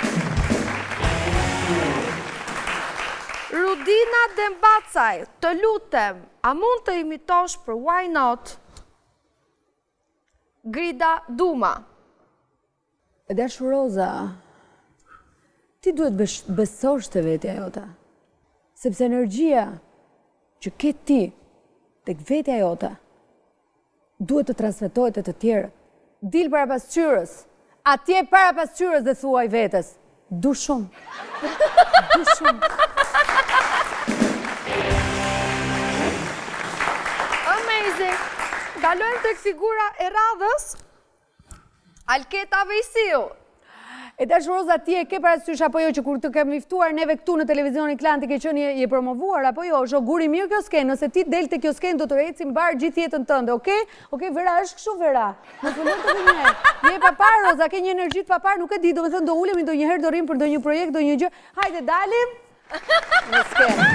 Rudina Dembacaj, të lutem, a mund të imitosh për Why Not Grida Duma? E dashur Roza, ti duhet besosh të vetja jota, sepse energjia që ke ti tek vetja jota duhet të transmetohet e të tjerë. Dil para pasqyrës, atje para pasqyrës dhe thuaj vetes, du shumë, du shumë. Amazing! Kalojmë tek figura e radhës, Alketa Vejsiu. E dashur Roza, ti e ke parasysh apo jo që kur të kemi ftuar neve këtu në televizionin Klan ti ke qenë je promovuar apo jo? Është gur i mirë kjo skenë, nëse ti del te kjo skenë do të ecim mbar gjithë jetën tënde, okay? Okej, Vera, është kështu Vera. Mos më lë të gënjej. Je papar Roza, ke një energji të papar, nuk e di, domethënë do ulemi ndonjëherë do rrim për ndonjë projekt, ndonjë gjë. Hajde dalim. Në skenë.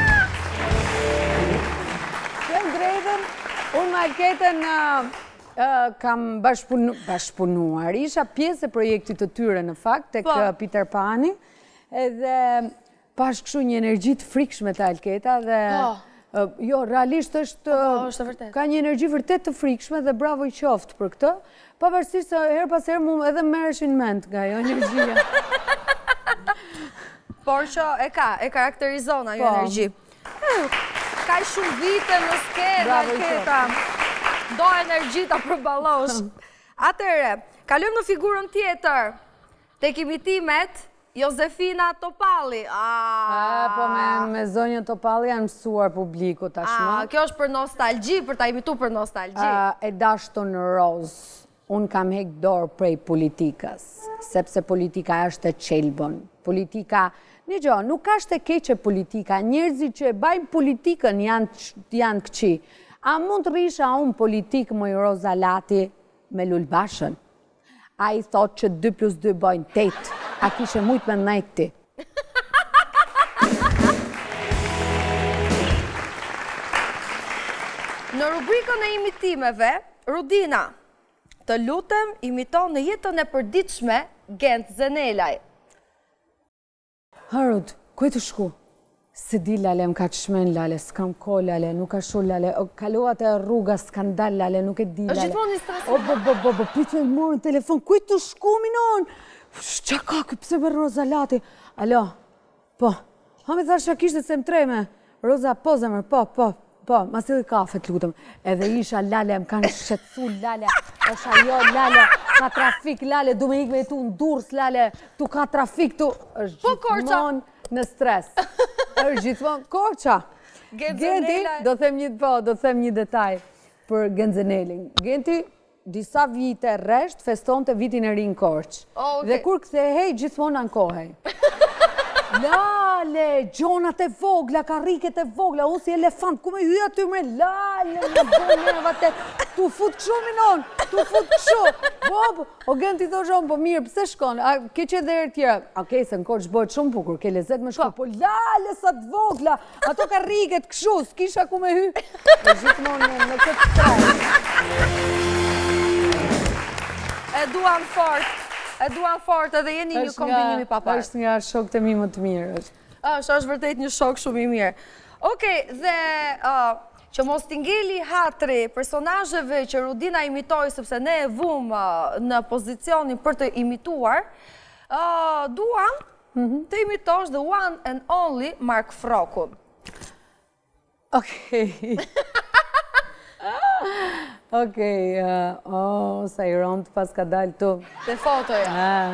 Kem drejtën, unë me Alketën kam bashkëpunuar, isha pjesë e projektit të tyre në fakt, tek Peter Pani, edhe pash kështu një energji të frikshme të Alketa dhe jo, realisht është ka një energji vërtet të frikshme dhe bravo i qoftë për këtë, pavarësisht se her pas herë mu edhe merreshin mend nga ajo energjia. Por që e ka, e karakterizon ajo energji. Ka shumë vite në skenë, Alketa. Do energji ta përballosh. Atëre, kalojmë në figurën tjetër. Tek imitimet Josefina Topalli. Po me zonjën Topalli janë mësuar publiku tashmë. Kjo është për nostalgji, për ta imitu për nostalgji. E dashton Roz, unë kam hek dorë prej politikës, sepse politika është e qelbën. Politika, një gjo, nuk është e keqe politika, njerëzi që bajnë politikën janë këqi. A mund të risha unë politikë më i Roza Lati me Lulbashën? A i thot që dy plus dy bojnë tet, a kishe mujt me nëjti. Në rubrikën e imitimeve, Rudina, të lutem imiton në jetën e përditshme Gent Zenelaj. Harud, ku e të shku? Se di lale, më ka të shmen lale, s'kam ko lale, nuk ka shu lale, kaluat e rruga s'kan dal lale, nuk e di lale. është gjithmonë një stres. O, bo, bo, bo, bo, pitë me morën telefon, ku e të shku minon? Qa ka, këpse me Roza Lati? Alo, po, ha me thash që kishtë se më treme. Roza, po zemër, po, po, po, ma si dhe kafe të lutëm. Edhe isha lale, më kanë shqetsu lale, është ajo lale, ka trafik lale, du me ikme tu në Durrës lale, tu ka trafik tu, është gjithmonë në stres. është gjithmonë, Korqa. Genti, do them një po, do them një detaj për Genzenelin. Genti, disa vite resht, feston të vitin e rinë Korq. Dhe kur kthehej, gjithmonë ankohej. Lale, gjonat e vogla, kariket e vogla, unë si elefant, ku me hyja ty mre, lale, në bojnë e vate, tu fut këshu minon, tu fut këshu. Bob, o Genti thoshë onë, po mirë, pëse shkon, a ke që dhe erë tjera, okej, se në Korq bëjt shumë pukur, ke lezet me shku, po lale sa të vogla, ato kariket këshu, s'kisha ku me hy, e gjithmonë në këtë trajnë. E duan fort. E duan fort edhe jeni një kombinimi papar. është nga shok të mi më të mirë. është është vërtet një shok shumë i mirë. Okej, dhe që mos t'ingeli hatri personazheve që Rudina imitoj, sepse ne e vumë në pozicionin për të imituar, duan të imitosh the one and only Mark Frokun. Okej. Okej, o, sa i rëndë pas ka dalë tu. Te fotoja.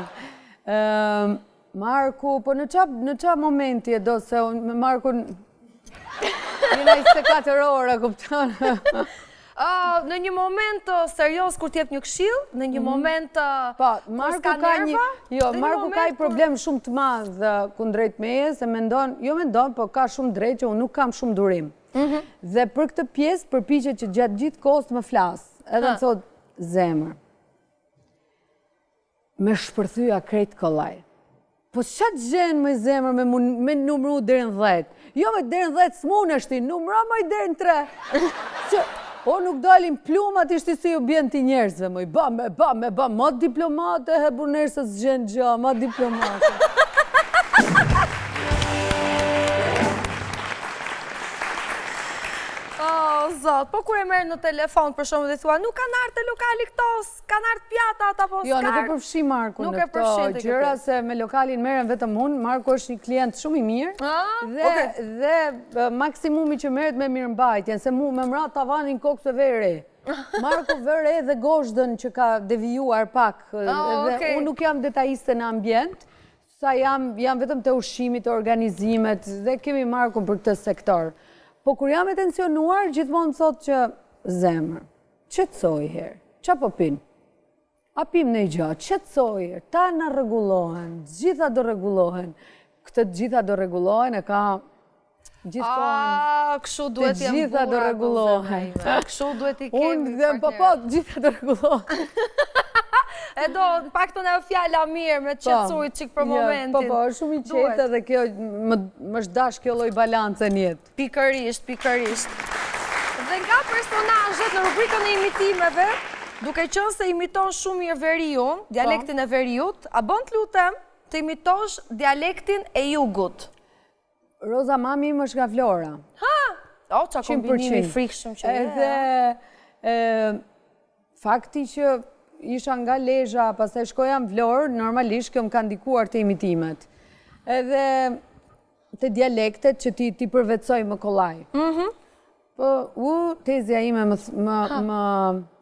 Marku, po në qa momenti e do se me Marku njëna njëzet e katër orë, kupton? Në një moment serios kur t'jep një këshill, në një moment kur s'ka nerva? Jo, Marku ka i problem shumë të madhë kundrejt meje, se mendon, jo mendon, po ka shumë drejt që unë nuk kam shumë durim. Dhe për këtë pjesë përpiqet që gjatë gjithë kohës të më flasë, edhe në thot, zemër, me shpërthyja krejtë kollaj. Po qatë gjenë me zemër me numru dherë në dhjetë? Jo me dherë në dhjetë s'mun është ti, numra me dherë në tre. O nuk dalin plumat ishti si ju bjen t'i njerëzve, moj, ba me, ba me, ba, ma diplomate, he burnerë se s'gjenë gjë, ma diplomate. Zot, po kur e merë në telefon për shumë dhe thua, nuk kanë artë të lokali këtos, kanë artë pjata, apo s'karë. Jo, nuk e përfshi Marku në këto gjëra, se me lokalin merën vetëm unë, Marku është një klient shumë i mirë, dhe maksimumi që merët me mirëmbajtjen, se mu me mra tavanin kokës e vere. Marku vere dhe goshdën që ka devijuar pak, dhe unë nuk jam detajiste në ambjent, sa jam vetëm të ushqimit, të organizimet, dhe kemi Marku për këtë sektor. Po kur jam e tensionuar, gjithmonë thot që zemër, qetësoj herë, qa po pin? A pim në i gjatë, qetësoj herë, ta në regulohen, gjitha do regulohen. Këtë gjitha do regulohen e ka gjithkohen. A, këshu duhet jem gjitha do regulohen. Këshu duhet i kemi. Unë dhe po po, gjitha do regulohen. E do, në pak të në fjalla mirë me qetësujt qikë për momentin. Po, po, është shumë i qetë dhe kjo më shdash kjo loj balancë njetë. Pikërisht, pikërisht. Dhe nga personazhet në rubrikën e imitimeve, duke qënë se imiton shumë mirë Veriun, dialektin e Veriut, a bën të lutem të imitosh dialektin e Jugut? Roza, mami më është nga Vlora. Ha! O, qa kombinimi frikshëm që e. Edhe fakti që isha nga Lezhë, pas e shkoja në Vlorë, normalisht kjo më ka ndikuar të imitimet. Edhe të dialektet që ti përvecoj më kollaj. Po, u, tezja ime më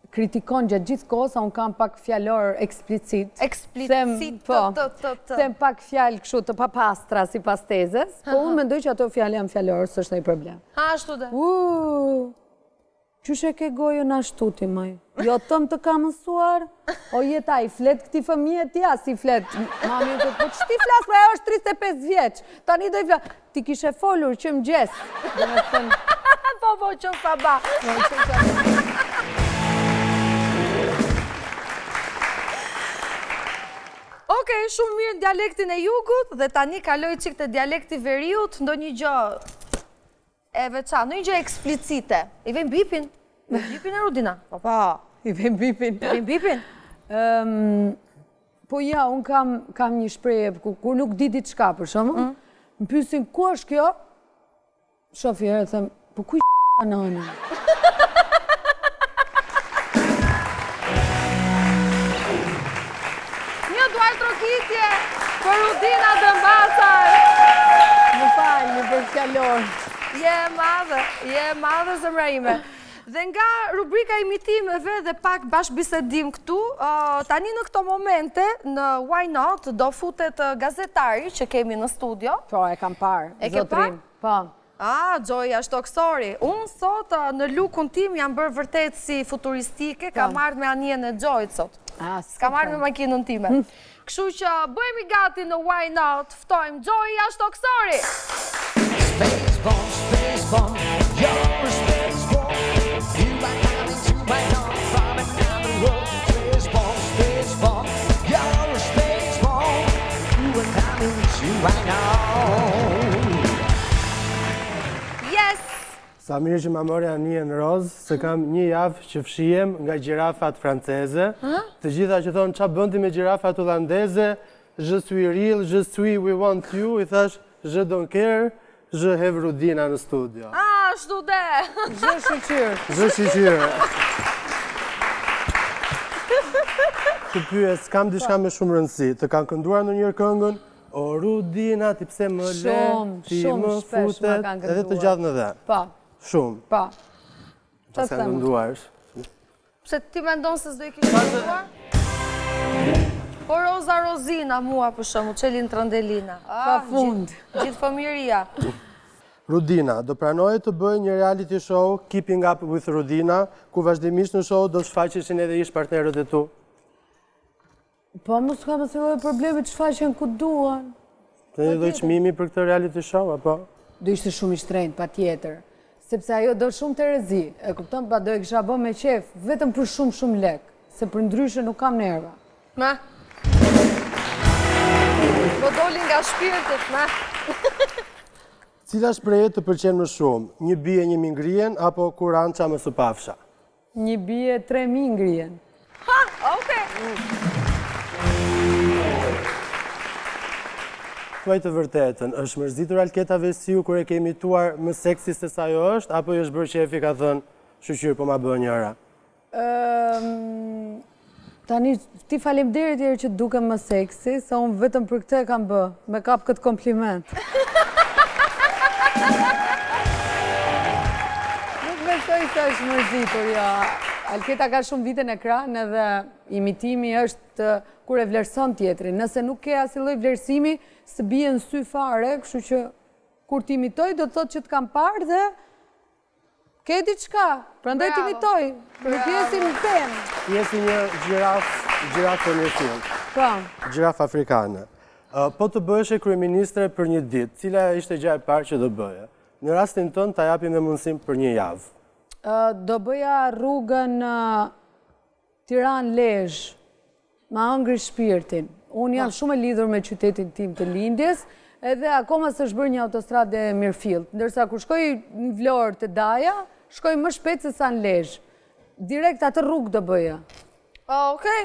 kritikon gjatë gjithë kohës, unë kam pak fjallor eksplicit. Eksplicit, po, të, të, të. Sem pak fjallë kështu të papastra si pas tezes, po unë mendoj që ato fjallë janë fjallor, së është e problem. Ha, ashtu dhe. Uuu, qyshe ke gojën ashtu ti, maj? Jo tëm të ka mësuar? O jeta, i flet këti fëmije tja, si flet. Mami, të po që ti flas, pra e është tridhjetë e pesë vjeç. Tani do i flas. Ti kishe folur që më gjes. Po, po, që në saba. Okej, shumë mirë në dialektin e jugut dhe tani kaloj qik të dialekti veriut, ndo një gjë e veça, ndo një gjë eksplicite. I vejmë bipin? I vejmë bipin e Rudina? Pa, pa. I vejmë bipin. I vejmë bipin? Po ja, unë kam një shpreje, kur nuk di ditë shka për shumë, më pysin, ku është kjo? Shofi herë, thëmë, po ku i s*** anani? Një duar trokitje për Rudina Dëmbacar. Më falë, një për fjallor. Je madhe, je madhe zemra ime. Dhe nga rubrika imitimeve dhe pak bashkë bisedim këtu, tani në këto momente, në Why Not, do futet gazetari që kemi në studio. Po, e kam parë, E ke zotrim. Po. A, Gjoja Shtoksori. Unë sot në lukun tim jam bërë vërtet si futuristike, ka marrë me anjen e Gjojt sot. Ska marrë me makinën time. Kështu që bëjmë i gati në Why Not, ftojmë Gjoja Shtoksori. Space bomb, space bomb, you're a space bomb. You are coming to my home from another world. Space bomb, space bomb, you're a space bomb. You are coming to my home. Yes! Sa mirë që ma morja një në rozë, se kam një javë që fshijem nga gjirafat franceze. Të gjitha që thonë, qa bëndi me gjirafat hollandeze, je suis real, je suis we want you, i thash, je don't care, je have Rudina në studio. A, shtu de! Zë shqyqyrë. Zë shqyqyrë. Të pyes, kam dishka me shumë rëndësi, të kam kënduar në njërë këngën, o Rudina, ti pse më le, ti më futet, edhe të gjatë në dhe. Pa. Shumë. Pa. Pas ka kënduar. Pse ti me ndonë se s'do i kishë kënduar? Po Roza Rozina, mua për shumë, Qelin Trëndelina. Pa fund. Gjithë fëmiria. Rudina, do pranoje të bëj një reality show, Keeping Up with Rudina, ku vazhdimisht në show do shfaqeshin edhe ish partnerët e tu. Po, mu s'ka më sërojë problemi të shfaqen ku duan. Të një dojë qmimi për këtë reality show, apo? Do ishte shumë i shtrenjtë, pa tjetër. Sepse ajo do shumë të rezi. E kupton, pa do e kësha bo me qef, vetëm për shumë shumë lek. Se për ndryshe nuk kam nerva. Me? Po doli nga shpirtit, me? Cila shpreje të pëlqen më shumë? Një bie një mingrien, apo kurança më supafsha? Një bie tre mi ngrien. Ha, okej. Thuaj të vërtetën, është mërzitur Alketa Vesiu kur e ke imituar më seksi se sa jo është, apo i është bërë qefi ka thënë, shqyqyr, po ma bë njëra? Tani, ti faleminderit herë që duke më seksi, se unë vetëm për këtë kam bë, me kap këtë kompliment. Nuk besoj se është mërzitur, ja. Alketa ka shumë vite në ekran edhe imitimi është kur e vlerëson tjetrin. Nëse nuk ke asnjë lloj vlerësimi, së bie në sy fare, kështu që kur ti imitoj do të thotë që të kam parë dhe ke diçka, prandaj të imitoj. Nuk jesi në temë. Jesi një gjiraf, gjiraf për një film. Po. Gjiraf afrikane. Po të bëheshe kryeministre për një ditë, cila ishte gjë e parë që do bëje? Në rastin tënd ta japim dhe mundësim për një javë. Do bëja rrugën Tiranë-Lezhë, ma ëngri shpirtin. Unë jam shumë e lidhur me qytetin tim të lindjes, edhe akoma s'është bërë një autostradë e mirëfillt. Ndërsa kur shkoj në Vlorë të Daja, shkoj më shpejt se sa në Lezhë. Direkt atë rrugë do bëja. Okej.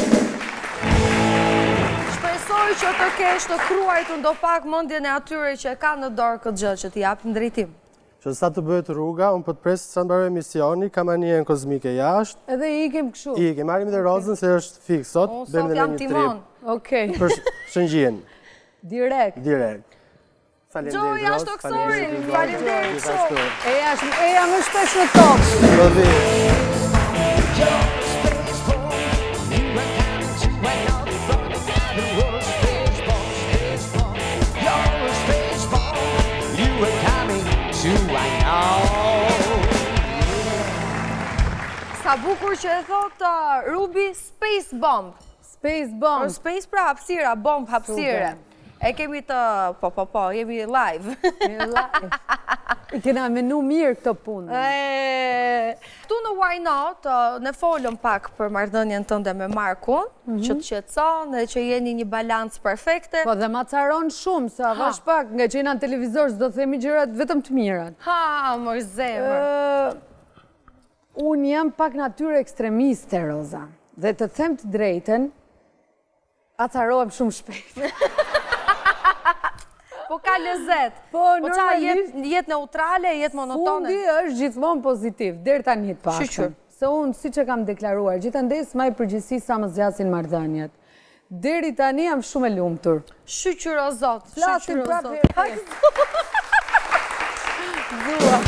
Shpresoj që të kesh të kruajtur ndo pak mendjen e atyre që ka në dorë këtë gjë që t'i japin drejtim. Që sa të bëhet rruga, unë po të presë sa në barë emisioni, kam anjen kozmike jashtë. Edhe i ikim këshu. I ikim, marim dhe Rozën se është fikë sot. Unë sot jam timon. Okej. Për Shëngjin. Direkt. Direkt. Faleminderit Gjoja Shtoksori, faleminderit shumë. Eja më shpesh në tokë. Më dhe. right now. Sa bukur që e thot uh, Ruby Space Bomb. Space Or Bomb. Space pra hapësira, bomb hapësire. E kemi të, po, po, po, jemi live. I kena menu mirë këto punë. Tu në Why Not, uh, ne folëm pak për marrëdhënien tënde me Markun, që të qetëson dhe që jeni një balancë perfekte. Po dhe ma caron shumë, sa vash pak, nga që jena në televizor, s'do themi gjërat vetëm të mirat. Ha, mor zemër. Ë, Unë jam pak natyrë ekstremiste, Roza. Dhe të them të drejten, acarohem shumë shpejt. Po ka lezet. Po, Po qa jetë jet neutrale, jetë monotone? Fundi është gjithmonë pozitiv, deri tani të paktën. Shqyqyr. Se unë, si që kam deklaruar, gjithandej s'maj përgjithsi sa më zgjasin marrëdhëniet. Deri tani jam shumë e lumtur. Shqyqyr o zot, Flasim shqyqyr o prapë zot. herë. Zua.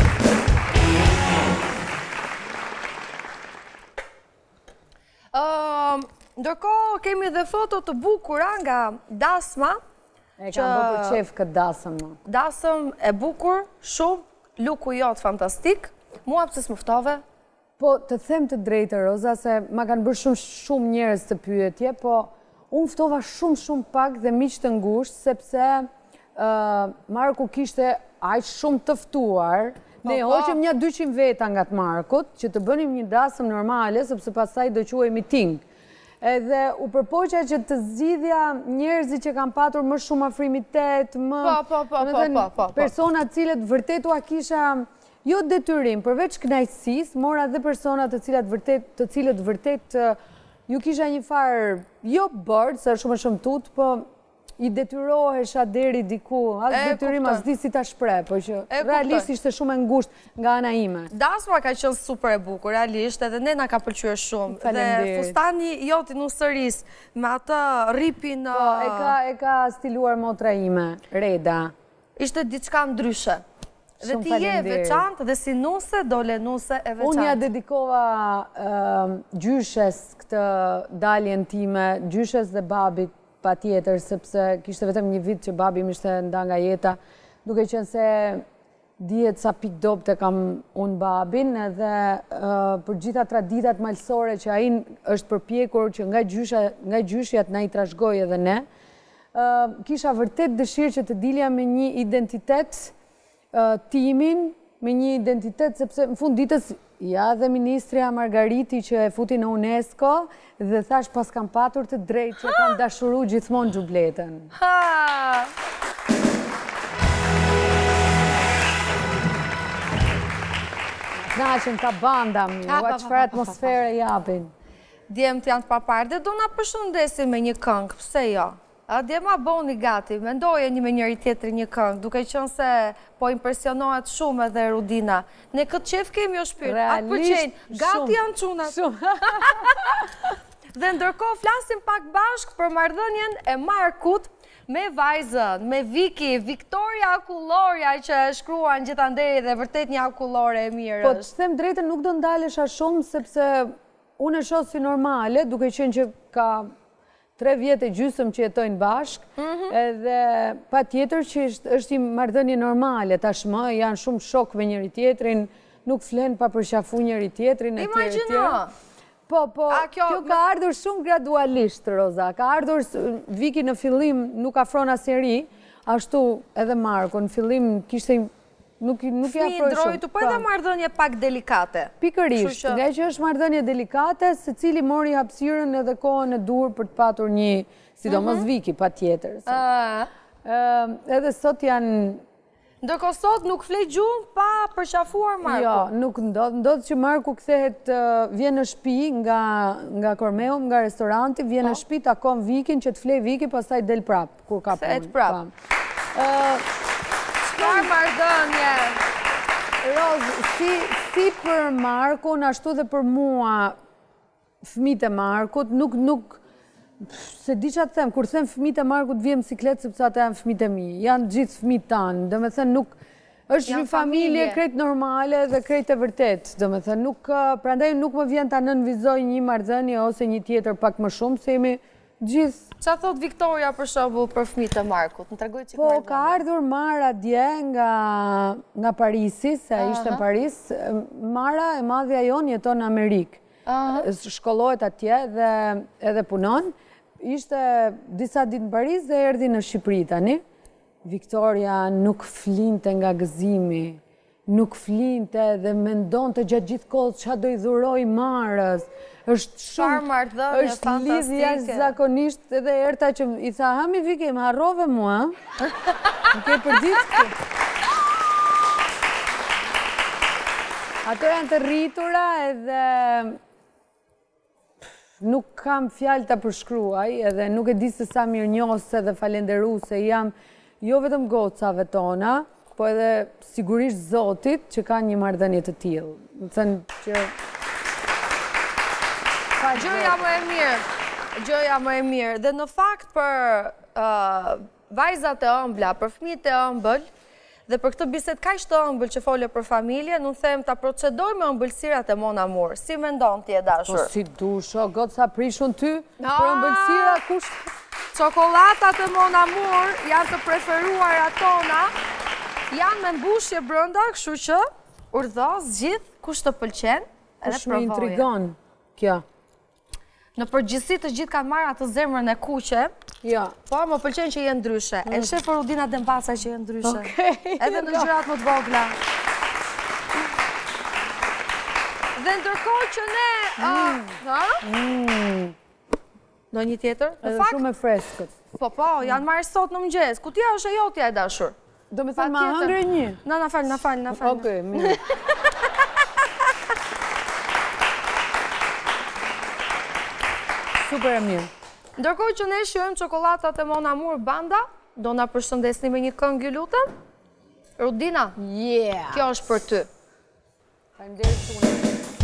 Ëm, Ndërkohë kemi dhe foto të bukura nga Dasma. E kam bë për qef këtë dasëm. mo. Dasëm e bukur, shumë, luku jot fantastik. Mua pëse s'muftove? Po, të them të drejtë, Roza, se ma kanë bërë shumë shumë njerëz të pyetje, po unë ftova shumë shumë pak dhe miq të ngushtë, sepse uh, Marku kishte aq shumë të ftuar. Ne po. hoqëm një dyqind veta nga të Markut, që të bënim një dasëm normale, sepse pastaj do quhej miting. Edhe u përpoqja që të zgjidhja njerëzit që kanë patur më shumë afrimitet, më Po, po, po, do me po, thënë, po, po, po. persona të cilët vërtet ua kisha jo detyrim, përveç kënaqësisë, mora dhe persona të cilat vërtet, të cilët vërtet uh, ju kisha një farë jo bërë, se shumë e shumë tut, po i detyrohesha deri diku, as E, detyrim, kuptoj. as di si ta shpreh, po që E, realisht kuptoj. ishte shumë e ngushtë nga ana ime. Dasma ka qenë super e bukur, realisht, edhe ne na ka pëlqyer shumë. Dhe Faleminderit. fustani joti në sëris, me atë ripin... Po, e ka, e ka stiluar motra ime, Reda. Ishte diçka ndryshe. Dhe Shumë ti je faleminderit. veçantë dhe si nuse, dole nuse e veçantë. Unë ja dedikova uh, gjyshes këtë daljen time, gjyshes dhe babit pa tjetër, sepse kishte vetëm një vit që babi më ishte nda nga jeta, duke qenë se dihet sa pik dopte kam unë babin, edhe uh, për gjitha traditat malsore që ai është përpjekur që nga, gjysha, nga gjyshjat na i trashgoj edhe ne, uh, kisha vërtet dëshirë që të dilja me një identitet uh, timin, me një identitet, sepse në fund ditës ja dhe ministrja Margariti që e futi në UNESCO dhe thash pas kam patur të drejtë që kam dashuru gjithmonë xhubletën. Ha! Knaqen ka banda mi, Ha, pa, ua pa, çfarë pa, pa, atmosfere japin. Djemë të janë të paparë, dhe do na përshëndesim me një këngë, pse jo? A djema boni gati, mendoje një me njëri tjetri një këngë, duke qënë se po impresionohet shumë edhe Rudina. Ne këtë qef kemi o shpirë, atë përqenjë, gati janë qunat. Shumë. Dhe ndërkohë flasim pak bashk për marrëdhënien e Markut me vajzën, me Viki, Viktoria Akullorja që e shkruan gjithandej dhe vërtet një akullore e mirë Po, është. të them drejtën nuk do ndalesha shumë, sepse unë e shoh si normale, duke qenë që ka tre vjetë e gjysëm që jetojnë bashk, edhe pa tjetër që është, është një marrëdhënie normale, tashmë janë shumë shok me njëri tjetrin, nuk flenë pa përqafu njëri tjetrin e tjerë e Imagjino! tjerë. Po, po, A, kjo- kjo ka ardhur shumë gradualisht, Roza. Ka ardhur, s- Viki në fillim nuk afron asnjëri, ashtu edhe Marko, në fillim kishte nuk i- nuk i Fëmijë afroi shumë. ndrojtu, po edhe marrëdhënie pak delikate. Pikërisht, Kështu që- nga që është marrëdhënie delikate, se cili mori hapësirën edhe kohën e dur për të patur një, sidomos Viki, pa tjetër. se- Ë, Ë, edhe sot janë, Ndërkohë sot nuk flej gjumë pa përqafuar Marku. jo, nuk ndodh, ndodh që Marku kthehet, ë, vjen në shtëpi nga, nga Kormeu, nga restoranti, vjen në shtëpi, takon Vikin, që të flej Viki, pastaj del prap, kur ka punë. Kthehet prap. Pam. Ë, Çfarë marrëdhënie? Roz, si, si për Markun, ashtu dhe për mua, fëmijët e Markut, nuk, nuk, se di që të them, kur them fëmijët e Markut vjem siklet, sepse ata janë fëmijët e mi, janë gjithë fëmijët tanë, dhe me thënë nuk, është Janë një familje familje. krejt normale dhe krejt e vërtet, dhe me thënë, nuk, prandaj nuk më vjen ta nënvizoj një marrëdhënie ose një tjetër pak më shumë, se jemi Gjithë. Qa thot Viktoria për shembull për fëmijët e Markut? Më tregoj çik Po, më ka ardhur Mara dje nga, nga Parisi, se ishte në Paris. Mara e madhja jonë jeton në Amerikë. Shkollohet atje dhe edhe punon. Ishte disa ditë në Paris dhe erdhi në Shqipëri tani. Viktoria nuk flinte nga gëzimi, nuk flinte dhe mendonte gjatë gjithë kohës çfarë do i dhuroj Marës. Është shumë, marrëdhënie është lidhje jashtëzakonisht edhe erta që i tha, hami Viki, më harrove mua, më ke përditë. Ato janë të rritura edhe nuk kam fjalë ta përshkruaj edhe nuk e di se sa mirënjohëse dhe falenderuese jam jo vetëm gocave tona, po edhe sigurisht Zotit që ka një marrëdhënie të tillë. Më thënë që Gjëja më e mirë, gjëja më e mirë. Dhe në fakt për vajzat e ëmbla, për fëmijët e ëmbël, dhe për këtë bisedë kaq të ëmbël që fole për familje, nuk them ta procedojmë me ëmbëlsirat e Mon Amour. Si mendon ti e dashur? Po si dush, o goca prishun ty për ëmbëlsira kush? Çokollatat e Mon Amour janë të preferuara tona, janë me mbushje brenda, kështu që urdhë zgjidh kush të pëlqen, edhe kush më intrigon kjo. Në përgjithësi të gjithë kanë marrë atë zemrën e kuqe, ja. Po më pëlqen që jenë ndryshe. E shef Rudina Dembaca që jenë ndryshe. Okay, edhe në gjërat më të vogla. Dhe ndërkohë që ne... Do një tjetër? Edhe shumë e freskët. Po, po, janë marrë sot në mëngjes. Kutia është e jotja e dashur. Do me thënë ma hëngre një? Na, na falë, na falë, na falë. Okej, mirë. Super e mirë. Ndërkohë që ne shijojmë çokollatat e Mon Amour banda, do na përshëndesni me një këngë, ju lutem? Rudina, yeah. Kjo është për ty. Faleminderit shumë.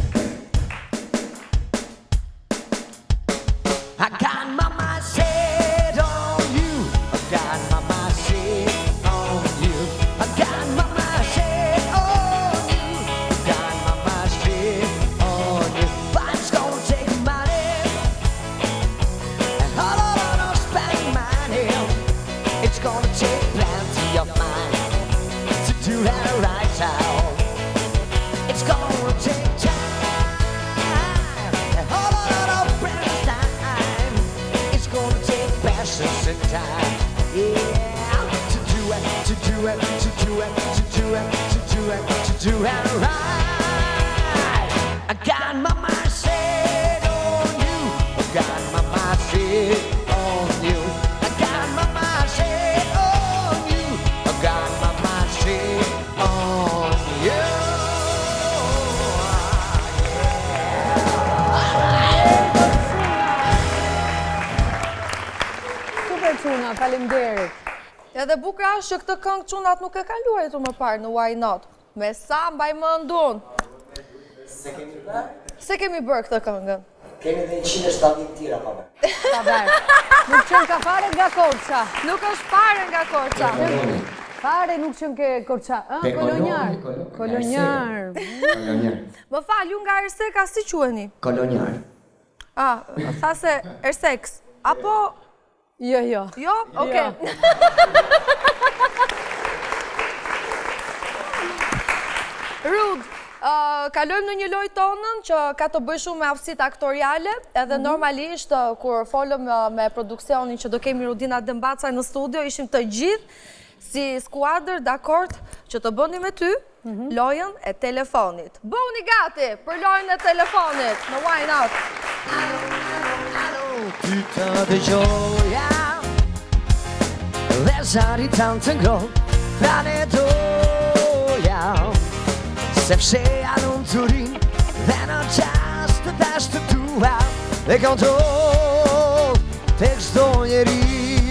I got my mind set on you. I got my mind set on you. I got my mind set on you. I got my mind set on you. But it's gonna take money and a lot of spending money. It's gonna take plenty of money to do that right now. It's gonna take time and a lot of precious time. It's gonna take patience and time, yeah, to do it, to do it, to do it, to do it, to do it, to do it right. I got my mind set on you. I got my mind set on you. I got my mind set on you. I got my mind set on you. Super çuna, faleminderit. Edhe bukur është që këtë këngë çunat nuk e kanë luajtur më parë në Why Not. Me sa mbaj mendun. Se kemi bërë? Se kemi bërë këtë këngën. Kemi dhe njëqind e shtatëdhjetë tira pa bërë. Pa bërë. Nuk qënë ka fare nga Korça. Nuk është fare nga Korça. Fare nuk qënë ke Korça. Ah, kolonjar. Kolonjar. Kolonjar. Më fal, ju nga Erseka si quheni? Kolonjar. Ah, tha se Erseks. Apo... Jo, jo. Jo? Oke. Rud, kalojmë në një lojë tonën që ka të bëjë shumë me aftësitë aktoriale, edhe normalisht kur folëm me produksionin që do kemi Rudina Dembaca në studio, ishim të gjithë si skuadër dakord që të bëni me ty lojën e telefonit. Bëuni gati për lojën e telefonit në Why Not? Putain de gioia, l'esari tanto gol, planetoja. Sepse janë unë të rinë dhe në qastë të dashtë të tua dhe këndo të çdo njeri.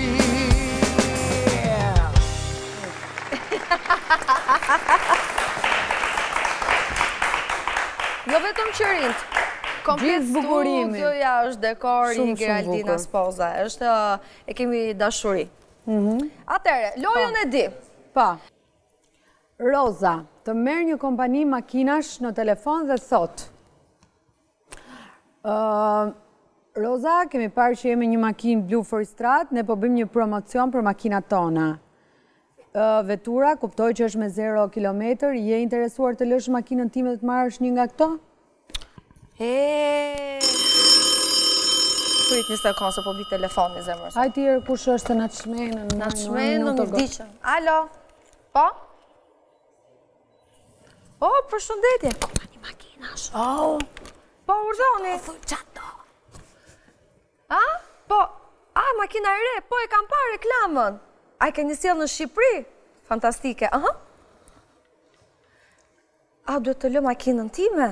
Jo vetëm qërinjt, komplet studioja është dekori i Geraldina Spoza, është e kemi dashuri. Atere, lojën e di. Pa. Roza, të merë një kompani makinash në telefon dhe thot. Roza, kemi parë që jemi një makinë blu Forestrat, ne po bëjmë një promocion për makinat tona. Vetura, kuptoj që është me zero kilometër, je interesuar të lësh makinën time dhe të marrësh një nga këto? E. Prit një sekond se po bi telefoni zemër. Hajde tjerë kush është të na çmenën. Na çmenën në diqën. Alo? Po? O, përshëndetje. Kompani makinash. Oh. Po, urdhoni. Po, qato. A? Po, a, makina e re, po e kam parë reklamën. A i ke një sjellë në Shqipëri? Fantastike, aha. A, duhet të lë makinën time?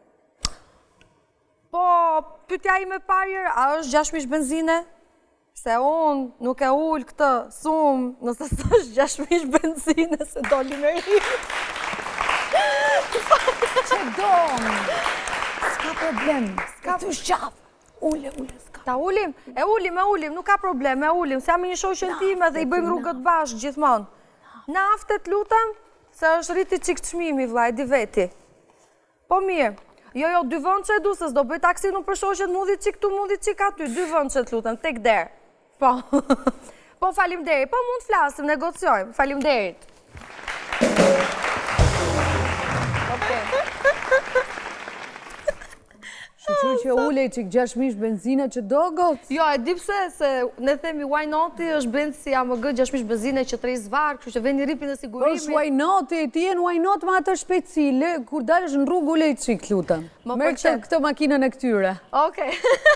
Po, pyetja ime e parë, a është gjashtë mijë benzine? Se unë nuk e ullë këtë sumë, nëse s'është gjashtë mijë benzine, se doli me rritë. Që donë? S'ka problem, s'ka të shqapë. Ule, ule, s'ka. Ta ullim? E ullim, e ullim, nuk ka problem, e ullim. Se jam një shoqen time dhe i bëjmë rrugët bashkë gjithmonë. Naftet, lutem, se është rriti qik çmimi, vlla, e di veti. Po mirë. Jo, jo, dy vënd që e du, se s'do bëj taksi nuk për shoqet, mundhi qik tu, mundhi qik aty, dy vënd që të lutem, tek der. Po. Po, falim deri, po mund të flasim, negociojmë, falim derit. Shqyqyr që ule qik gjashtë mijë benzine që do gocë? Jo, e di pse, se ne themi why not-i është bëndë si A M G gjashtë mijë benzine që trej zvarë, kështu që veni ripin e sigurimi. është why not-i, ti jenë why not ma atë shpejtësi, kur dalësh në rrugë ule qik, lutëm. Merë këtë këtë makinën e këtyre. Okej.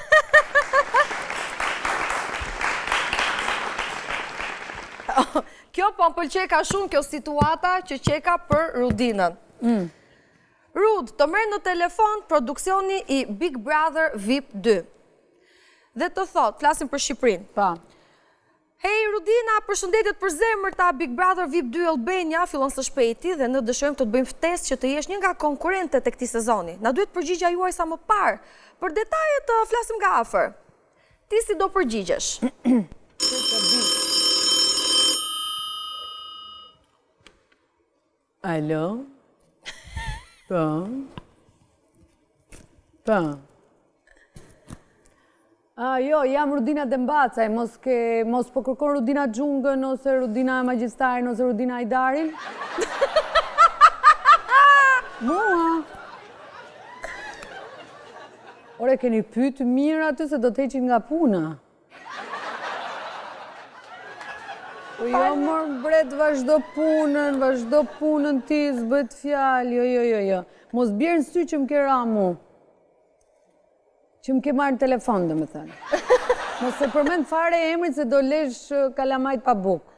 Kjo po më pëlqeka shumë kjo situata që qeka për Rudinën. Rud, të merë në telefon produksioni i Big Brother V I P dy. Dhe të thot, flasim për Shqipërinë. Pa. Hej, Rudina, përshëndetjet për zemër ta Big Brother V I P dy Albania, fillon së shpejti dhe në dëshojmë të të bëjmë ftesë që të jesh një nga konkurrentet e këtij sezoni. Na duhet përgjigja juaj sa më parë. Për detajet të flasim nga afër. Ti si do përgjigjesh? Alo? Po? Po? A, jo, jam Rudina Dembacaj, mos ke, mos po kërkon Rudina Gjungën, ose Rudina Magjistarin, ose Rudina Ajdarin? Mua? Ore, keni pytë mirë aty se do të heqin nga puna. Po jo, mërë bret, vazhdo punën, vazhdo punën ti, s'bët fjalë, jo, jo, jo, jo. Mos bjerë në sy që më ke ramu. Që më ke marrë në telefon, dhe më thënë. Mos se përmend fare emrin se do lesh kalamajt pa bukë.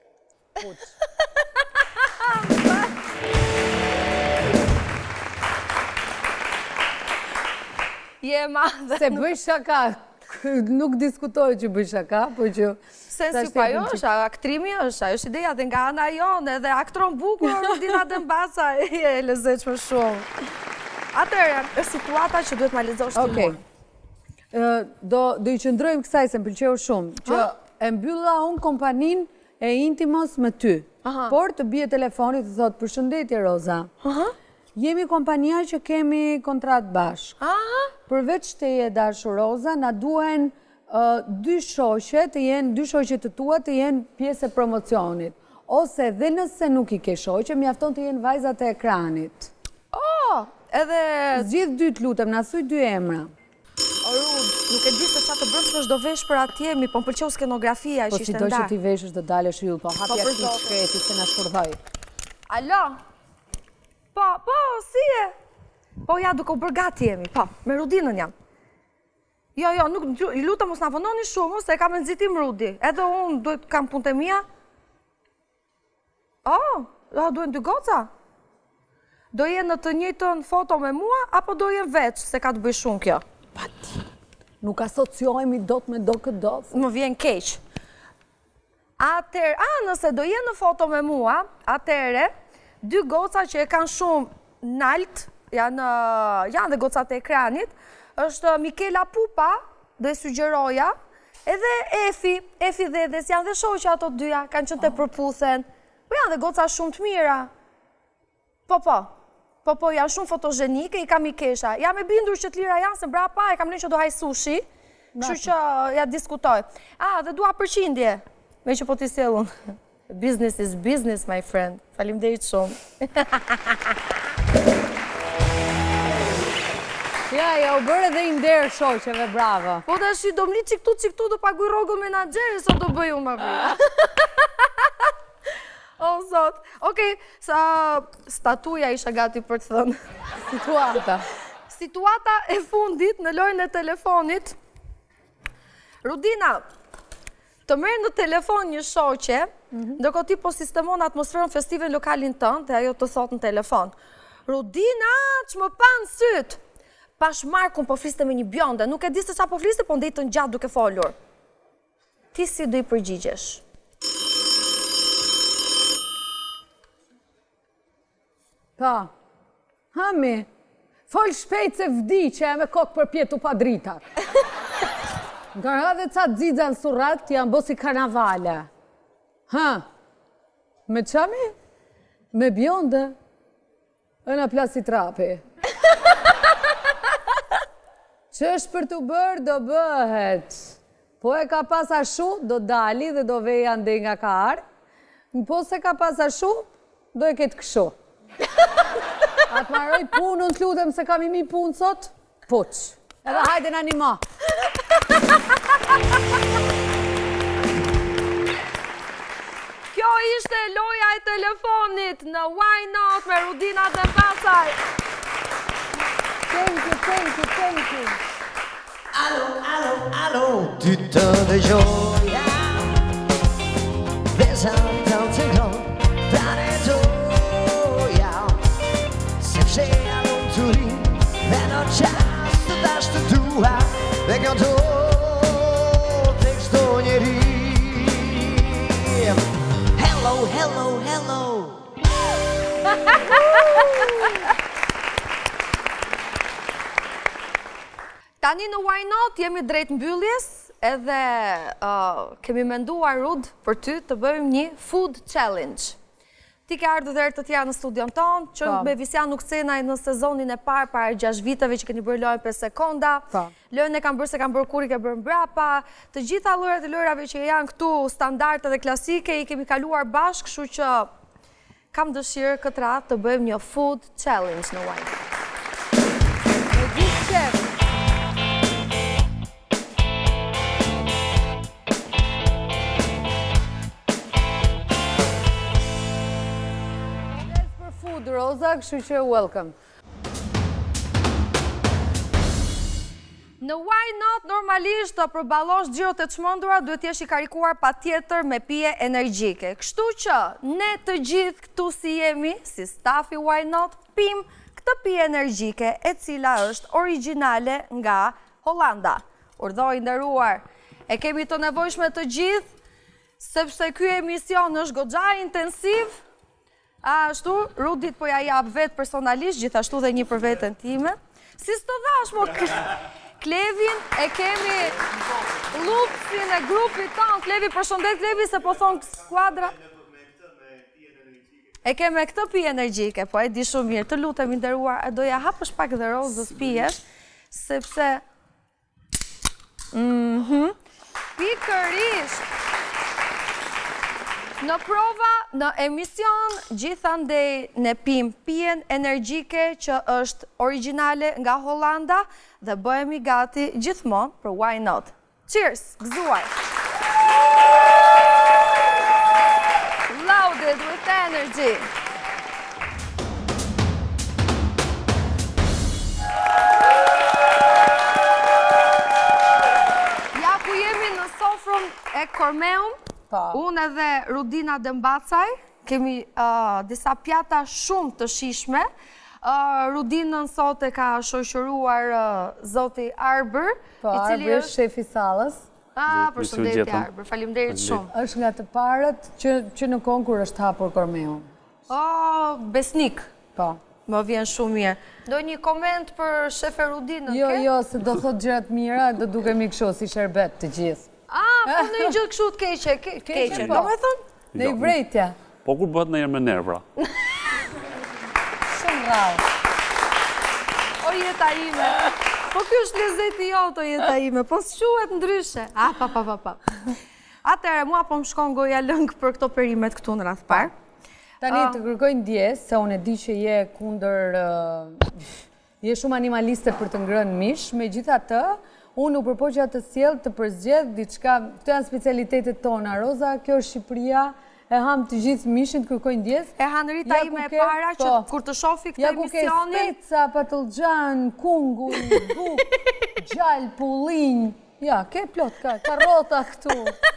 Je madhe. Se bëj shaka, nuk diskutoj që bëj shaka, po që... Se si pa jo është, aktrimi është, ajo është ideja dhe nga ana jonë, edhe aktron bukur, Rudina Dembacaj, e lezetshme shumë. Atëherë, është situata që duhet ma lezosh ti mua. Do i qëndrojmë kësaj se më pëlqeu shumë, që e mbylla unë kompanin e Intimos me ty, por të bie telefonit të thotë përshëndetje Roza. Jemi kompania që kemi kontrat bashkë. Përveç teje dashur Roza, na duhen dy shoqe të jenë, dy shoqe të tua të jenë pjesë e promocionit. Ose dhe nëse nuk i ke shoqe, mjafton të jenë vajzat e ekranit. Oh, edhe... Zgjidh dy të lutem, na thuj dy emra. O Rud, nuk e di se qa të brëndshme është do vesh për atjemi, po më pëlqeu skenografia, që ishte ndarë. Po si do që ti veshësh do dalësh ju, po hapja ti shkreti se na shkurdhoj. Alo? Po, po, si e? Po ja, duke u bërë gati jemi, po, me Rudinën jam. Jo, jo, nuk, luta mos na vënoni shumë, se ka me nëzitim Rudi. Edhe unë duhet kam punë të mia. Oh, duhet dy goca? Do jenë në të njëjtën foto me mua, apo do jenë veç, se ka të bëj shumë kjo? Pati, nuk asociojemi dot me do këtë do. Më vjen keq. Atëherë, a, nëse do jenë në foto me mua, atëherë, dy goca që e kanë shumë nalt, janë, janë dhe gocat e ekranit, është Mikela Pupa, dhe sugjeroja, edhe Efi, Efi dhe Edhes, janë dhe shoqja ato dyja, kanë qënë të përputhen, po janë dhe goca shumë të mira. Po, po, po, po, janë shumë fotogenike, i kam i kesha. Jam e bindur që të lira janë, se brapa e kam në që do haj sushi, Kështu që ja diskutoj. Ah, dhe dua përqindje. Me që po t'i sellun. Business is business, my friend. Faleminderit shumë. Ja, ja, u bërë edhe i nderë shoqeve, bravo. Po da shi, do mli qik tu, qik tu, do paguj rogën menagjeri, so do bëju më vija. O, zot. Okej, sa statuja isha gati për të thënë. Situata. Situata e fundit në lojën e telefonit. Rudina, të merë në telefon një shoqe, ndërkohë ti po sistemon atmosferën festive në lokalin tënë, dhe ajo të thot në telefon. Rudina, që më panë sytë. Pash Markun po fliste me një bjonde, nuk e di se sa po fliste, po ndej të në gjatë duke folur. Ti si do i përgjigjesh? Pa, hami, fol shpejt se vdi që e me kokë për pjetu pa dritat. Nga rra dhe ca dzidza në surat, të janë bosi karnavale. Ha, me qami? Me bjonde? E në plasi trapi. Që është për të bërë, do bëhet. Po e ka pas ashu, do dali dhe do veja ndej nga ka arë. Po se ka pas ashu, do e ketë këshu. Atë maroj punën, të lutem se kam imi punë sot, puq. Edhe hajde në anima. Kjo ishte loja e telefonit në Why Not me Rudina Dembacaj. Thank you, thank you, thank you. Allo, allo, allo, ty të dëgjoja dhe sa të të gjon të retoja se fsheja në të ri dhe në qas të dash të dua dhe kënto të kështo njeri. Hello, hello, hello. Tani në Why Not jemi drejt mbylljes, edhe kemi menduar, Rud, për ty të bëjmë një food challenge. Ti ke ardhur dhe herë të tjera në studion tonë, që me Visian Uksenaj në sezonin e parë para gjashtë viteve që keni bërë lojën pesë sekonda. Lojën e kam bërë se kam bërë kur i ke bërë mbrapa. Të gjitha llojet e lojrave që janë këtu standarde dhe klasike i kemi kaluar bashkë, kështu që kam dëshirë këtë radhë të bëjmë një food challenge në Why Not. Me gjithë qef. Rosa, kështu që welcome. Në Why Not, normalisht të përballosh xhirot e çmendura, duhet t'jesh i karikuar patjetër me pije energjike. Kështu që ne të gjithë këtu si jemi, si stafi Why Not, pim këtë pije energjike, e cila është origjinale nga Hollanda. Urdhoj nderuar, e kemi të nevojshme të gjithë, sepse ky emision është goxha intensiv. Ashtu, Rudit po ja jap vetë personalisht, gjithashtu dhe një për vetën time. Si s'të dhash, mo, Klevin e kemi lupsin e grupit tonë. Klevi, përshëndet Klevi, se po thonë skuadra. E keme këtë pije energjike, po e di shumë mirë. Të lutem i nderuar, e doja hapësh pak dhe rozës pijesh, sepse... Pikërisht! Në prova, në emision, gjithandej ne pim pijen energjike që është origjinale nga Hollanda dhe bëhemi gati gjithmonë për Why Not. Cheers, gëzuar! Loaded with energy! Ja ku jemi në sofrën e Kormeum, unë edhe Rudina Dembacaj, kemi disa pjata shumë të shishme. Rudinën sot e ka shoqëruar zoti Arbër. Po, Arbër, shefi sallës. A, përshëndetje Arbër, faleminderit shumë. Është nga të parët që në konkur është hapur Kormeum. O, besnik. Po. Më vjen shumë mirë. Do një koment për shefe Rudinën, ke? Jo, jo, se do thot gjërat mira, do dukemi kështu si sherbet të gjithë. A, po në një gjithë kështu të keqe, keqe, do me thënë? Në i vrejtja. Po kur bëhet në jemë me nervra? Shumë rrallë. O jeta ime. Po kjo është lezeti jote jeta ime, po s'quhet ndryshe. Ah, pa, pa, pa, pa. Atëherë, mua po më shkon goja lëngë për këto perimet këtu në radh parë. Tani të kërkoj ndjes, se unë e di që je kundër, je shumë animaliste për të ngrënë mish, megjithatë, unë u përpoqja të sjell të përzgjedh diçka, këto janë specialitetet tona, Roza, kjo është Shqipëria, e ham të gjithë mishin, të kërkoj ndjes. E hanë rita ime e para që kur të shofi këtë emisionin... Ja ku ke speca, patëllxhan, kungull, buk, gjall, pullin, ja, ke plot, ka karrota këtu.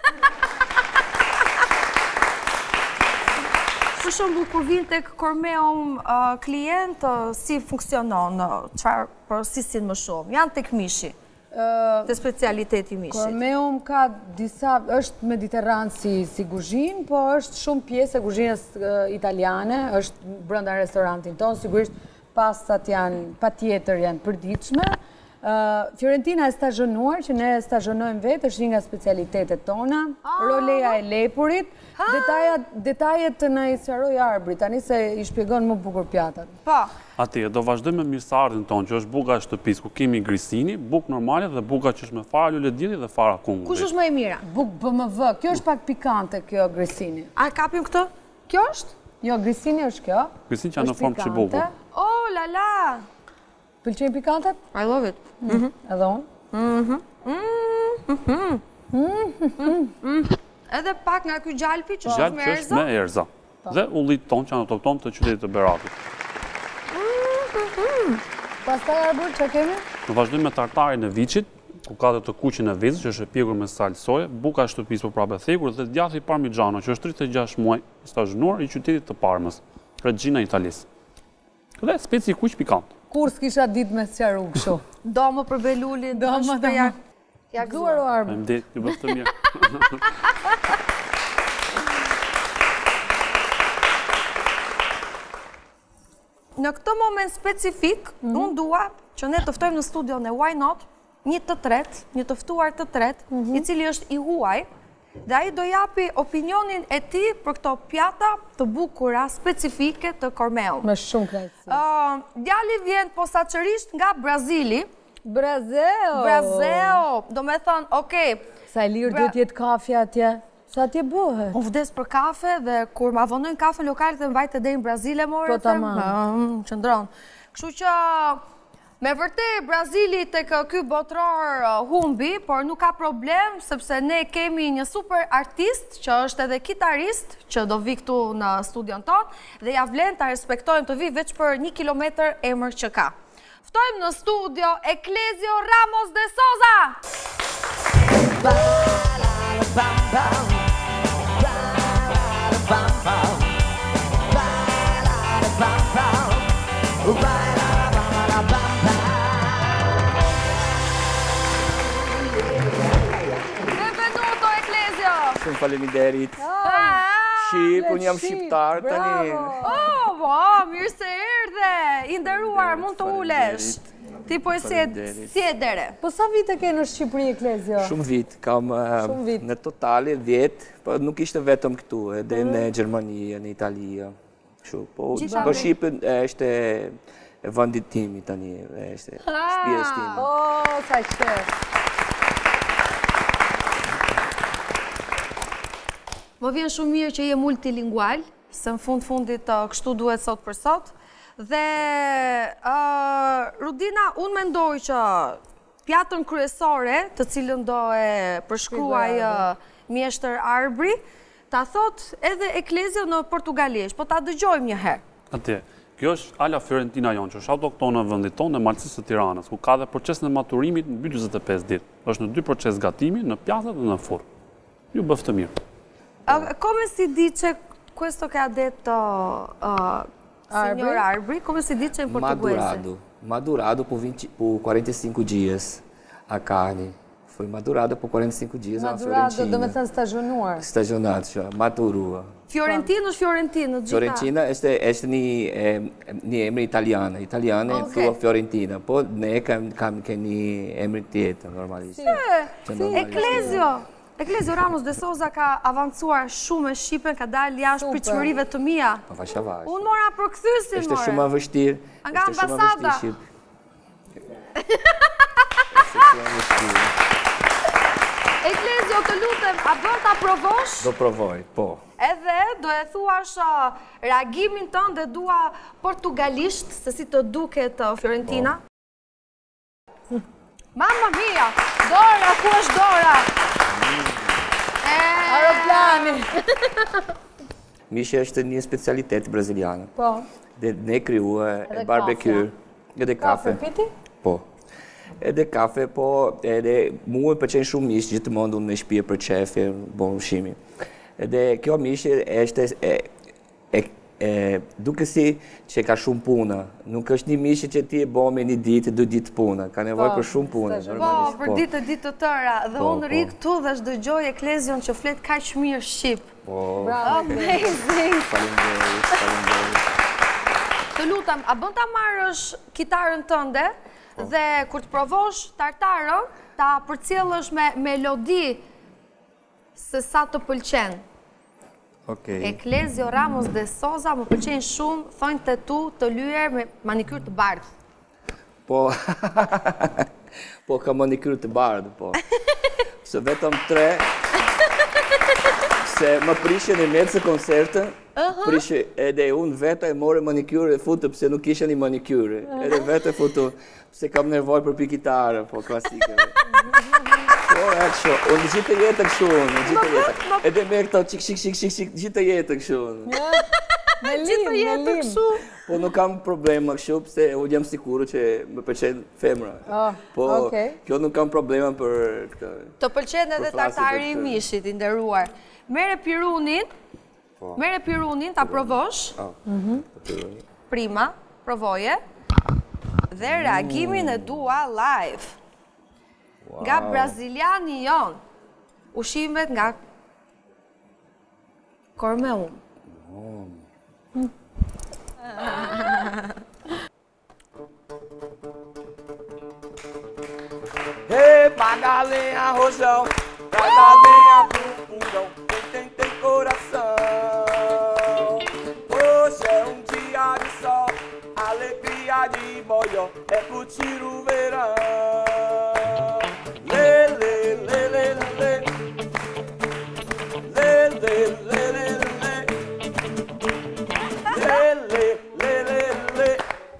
Për shembull, kur vin tek Kormeum klient, si funksionon, çfarë përsisin më shumë? Janë tek mishi, te specialiteti mishit. Kormeum ka disa, është mediteran si kuzhinë, po është shumë pjesë e kuzhinës italiane, është brenda restorantin tonë, sigurisht pastat janë, patjetër janë përditshme. Fiorentina e stazhonuar, që ne e stazhonojmë vetë, është një nga specialitetet tona, roleja e lepurit, detajet të na i sqaroj Arbri, tani se i shpjegon më bukur pjatat. Po. Atje, do vazhdoj me mirëseardhjen tonë, që është buka e shtëpisë, ku kemi grisini, bukë normale dhe buka që është me fara lule dielli dhe fara kungulli. Kush është më e mira? Bukë B M W, kjo është pak pikante kjo grisini. A kapim këtë? Kjo është? Jo, grisini është kjo. Grisini që janë në formë çibuku. Oh, la la! Pëlqejnë pikantet? I love it. Edhe unë? Edhe pak nga ky gjalpi që është Gjalp me që është me erza. erza. Dhe ullit tonë që janë autokton të qytetit të Beratit. Pastaj Arbër, që kemi? Në vazhdojmë me tartarin e viçit, ku ka dhe të kuqin e vezë, që është e pjekur me salë soje, buka e shtëpisë për prapë thekur dhe djathi parmigiano, që është tridhjetë e gjashtë muaj i stazhonuar i qytetit të Parmës, regjina e Italisë. Dhe speci kuq pikant. Kur s'kisha ditë me sqaru kështu? Do më për belulin, do më për ja. Ja gëzuar o Arbër. Më ditë, ju bëftë mirë. Në këtë moment specifik, unë dua që ne të ftojmë në studion e Why Not një të tret, një të ftuar të tret, i cili është i huaj, dhe ai do japi opinionin e tij për këto pjata të bukura specifike të Kormeum. Me shumë kënaqësi. Djali vjen posaçërisht nga Brazili. Brazeo! Brazeo! Do me thonë, okej. Sa e lirë duhet jetë kafe atje? Sa atje bëhe? Unë vdes për kafe dhe kur ma vonojnë kafe lokalit dhe mbajtë edhe në Brazile, more, po tamam. Qëndron. Kështu që me vërtet Brazili tek ky botror humbi, por nuk ka problem, sepse ne kemi një super artist që është edhe kitarist, që do vi këtu në studion tonë, dhe ja vlen ta respektojmë të vi veç për një kilometër emër që ka. Ftojmë në studio Eklezio Ramos de Souza! Benvenuto Eklezio! Shumë faleminderit. Shqip, unë jam shqiptar tani. Oh, po, mirë se erdhe. I nderuar, mund të ulesh. Ti po e sjedere. Po sa vite ke në Shqipëri, Eklezio? Shumë vit, kam në totale dhjetë, po nuk ishte vetëm këtu, edhe në Gjermania, në Italia. Po Shqipën është vendit timi tani, është shtëpia time. Oh, sa qef. Më vjen shumë mirë që je multilingual, se në fund fundit kështu duhet sot për sot. Dhe, Rudina, unë mendoj që pjatën kryesore, të cilën do e përshkruaj mjeshtër Arbri, ta thot edhe Eklezio në portugalisht, po ta dëgjojmë një herë. Atje, kjo është ala Fiorentina jonë, që është autoktone në vendit tonë në Malësisë të Tiranës, ku ka dhe procesin e maturimit në mbi njëzet e pesë ditë. Është në dy proces gatimi, në pjazët dhe në furrë. Ju bëftë të mirë. Come si dice questo che ha detto signor Arbri, come si dice in portuguese? Madurado. Madurado por, vinte, por quarenta e cinco dias a carne. Foi madurada por quarenta e cinco dias a Fiorentina. Madurado, do me thënë stazhonuar. Stazhonat, që, maturua. Fiorentino është Fiorentino, gjitha. Fiorentina është, është një, një emër italiane. Italiane e thua Fiorentina, po ne kam, kam ke një emër tjetër, normalisht. Si, Eklezio. Eklezio Ramos de Souza ka avancuar shumë e Shqipen, ka dalë jashtë pritshmërive të mia. Po vash avash. Unë mora përkthysin, more. Është shumë e vështirë. Nga ambasada. se që janë në shtëpi. Eklezio, të lutem, a bën ta provosh? Do provoj, po. Edhe do e thuash uh, reagimin tënd dhe dua portugalisht se si të duket uh, Fiorentina. Po. Mamma mia! Dora, ku është Dora? Aeroplani! Mishi është një specialitet braziliane. Po. Dhe ne kriju e barbecue, edhe kafe. Kafe piti? Po. Edhe kafe, po edhe mu e pëlqen shumë mish, gjithmonë unë në shtëpi për qefi, bon ushqimi. Edhe kjo mish është e, e, e duke si që ka shumë puna. Nuk është një mish që ti e bën me një ditë, dy ditë puna. Ka nevojë për shumë punë. Po, për ditë e ditë të tëra. Dhe Po, unë po. ri këtu dhe dëgjoj Eklezion që flet kaq mirë shqip. Po. Amazing! Faleminderit, faleminderit. Të lutem, a bën ta marrësh kitarën tënde dhe kur të provosh tartarën, ta përcjellësh me melodi se sa të pëlqen. Okej. Eklezio Ramos de Souza më pëlqen shumë, thonë të tu të lyer me manikyr të bardhë. Po, po ka manikyr të bardhë, po. Se vetëm tre, se më prishën e mërë se koncertë, prishë edhe unë vetë e more manikyre e futë pëse nuk isha një manikyre. Edhe vetë e futë, pëse kam nevoj për pikitarë, po klasike. Po, e kësho, unë gjithë jetë këshu, unë gjithë jetë. Edhe me këto qik, qik, qik, qik, qik, gjithë jetë këshu. Me lim, Gjithë me jetë lim. kështu. Po nuk kam problema kështu, pëse unë jam sigurë që më pëlqen femra. Oh, Po, okej. kjo nuk kam problema për këtë. Të pëlqen edhe Për flasit tartari i për këtë. mishit, i nderuar. Mere pirunin, Po. mere pirunin, ta provosh. Ah, Prima, provoje. Dhe reagimin e dua live. Nga braziliani jon. Ushimet nga Kormeum. Ei, pra galinha rojão, pra galinha bundão, quem tem tem coração. Hoje é um dia de sol, alegria de boió, é curtir o verão. Lê, lê, lê, lê, lê, lê, lê, lê, lê, lê, lê, lê, lê, lê, lê.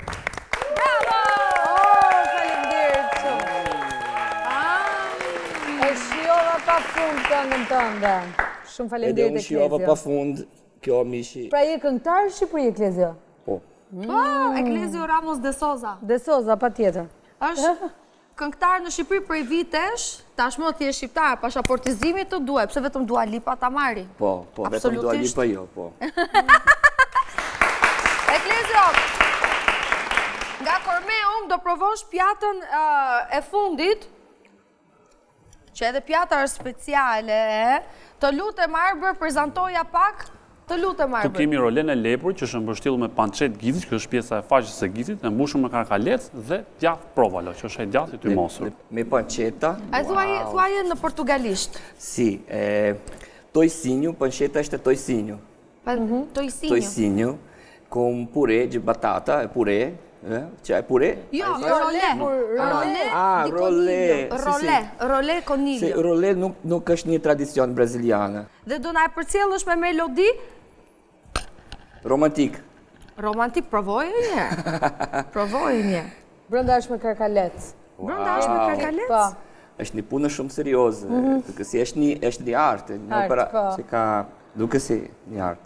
Oh, faleminderit shumë. Ah, e shijova pa fund këngën tënde. Shumë Edhe faleminderit unë shijova pa Eklezio. fund kjo mishi. Pra je këngëtar Shqipëri Eklezio? Po. Po, Eklezio Ramos de Souza. De Souza, patjetër. Është këngëtar në Shqipëri prej vitesh, tashmë ti je shqiptar, pasaportizimit të duhet, pse vetëm Dua Lipa ta marri. Po, po, vetëm Dua Lipa jo, po. Eklezio, nga Kormeum do provosh pjatën uh, e fundit, që edhe pjata është speciale, të lutem Arbër, prezantoja pak, të lutem Tu Arbër. kemi rolen e lepur që është mbështjellur me pancet gizit, që është pjesa e faqes së gizit, e mbushur me karkalec dhe djath provalo, që është e djathtë i ty mosur. Me panceta. A thuaje, thuaje në portugalisht. Si, é, toicinho, panceta é toicinho. Pa, Toicinho. Toicinho com purê de batata, é purê, né? É purê? Jo, Aí faz- rolé. Rolé Ah, di rolé. coniglio. Sì, Rolé, sì. rolé Se, coniglio. rolê nuk, nuk është një tradicion braziliane. Dhe do na e përcjellësh me melodi Romantik. romantik, provoje një. Provoje një. Brenda është me karkalec. Brenda është me karkalec? Po. është një punë shumë serioze. Duke si është një, është një arte, një Art, opera po. që ka, duke si një arte.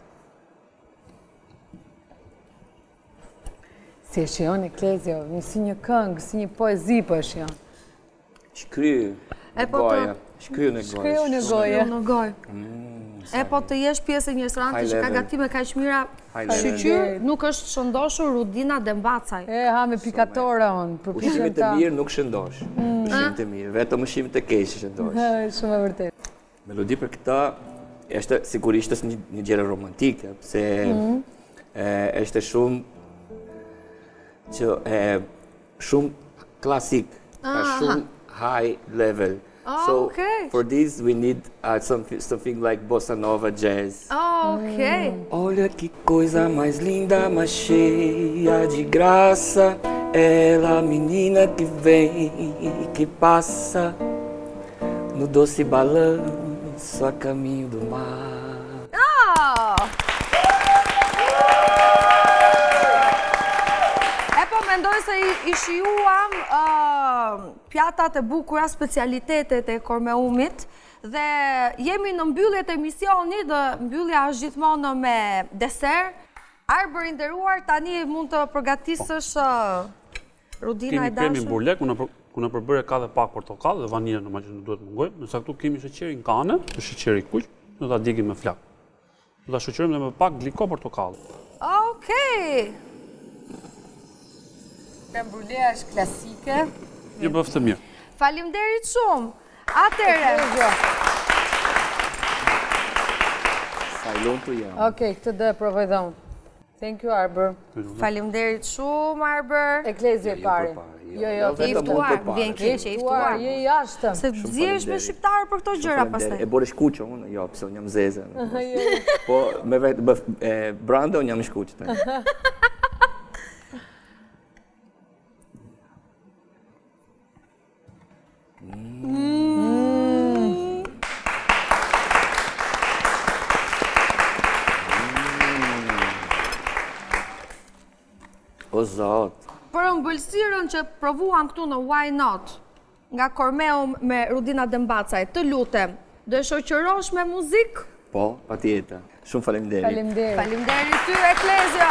Si e shion Eklezio, një si një këngë, si një poezi po e shion. Shkry E në po të- goja. Shkry në goja. Shkryu në goje. Në gojë. E po të jesh pjesë e një restoranti High që ka level. gatime kaq mira, High level. shqyr nuk është shëndoshur Rudina Dembacaj. E, ha me pikatore unë, për pishën Ushqimet e ta. mirë nuk shëndosh. Ushqimet e mirë, vetëm ushqimet e keq shëndosh. E, Shumë e vërtet. Melodi për këta është sigurisht është një, një gjëre romantike, pse e, është shumë që e, shumë klasik, ka shumë high level. Ah, so okay. for this we need uh, something, something like bossa nova jazz. Ok. Olha que coisa mais linda, mais cheia de graça. ela, menina que vem, que passa no doce balanço a caminho do mar. Ah! E po mendoj se i shijuam pjatat e bukura, specialitetet e Kormeumit dhe jemi në mbylljet e misionit, dhe mbyllja është gjithmonë me deser. Arber i nderuar, tani mund të përgatisësh Rudina e dashur. Kemi burlek, ku në përbërje ka dhe pak portokall dhe vanilje në që duhet mungoj. Nësa këtu kemi sheqerin kane, sheqeri kuq, do ta djegim me flak. Do ta shoqërojmë dhe me pak gliko portokall. Okej. Krem brulee është klasike. Ju bëftë mirë. Faleminderit shumë. Atëre. Sajlon të jam. Okej, këtë dhe provoj dhe unë. Thank you, Arber. Faleminderit shumë, Arber. Eklezje e pari. Jo, jo, Ke iftuar, vjen keq e iftuar. Je jashtë. Se zjesh me shqiptarë për këto gjëra pastaj. E bore shkuqë unë, jo, pëse unë jam zeze. Po, me vetë, brande unë jam shkuqë. O zot. Për ëmbëlsirën që provuan këtu në Why Not, nga Kormeum me Rudina Dembacaj, të lutem, do e shoqërosh me muzikë? Po, pa tjetër. Shumë faleminderit. Faleminderit. Faleminderit ty, Eklezio.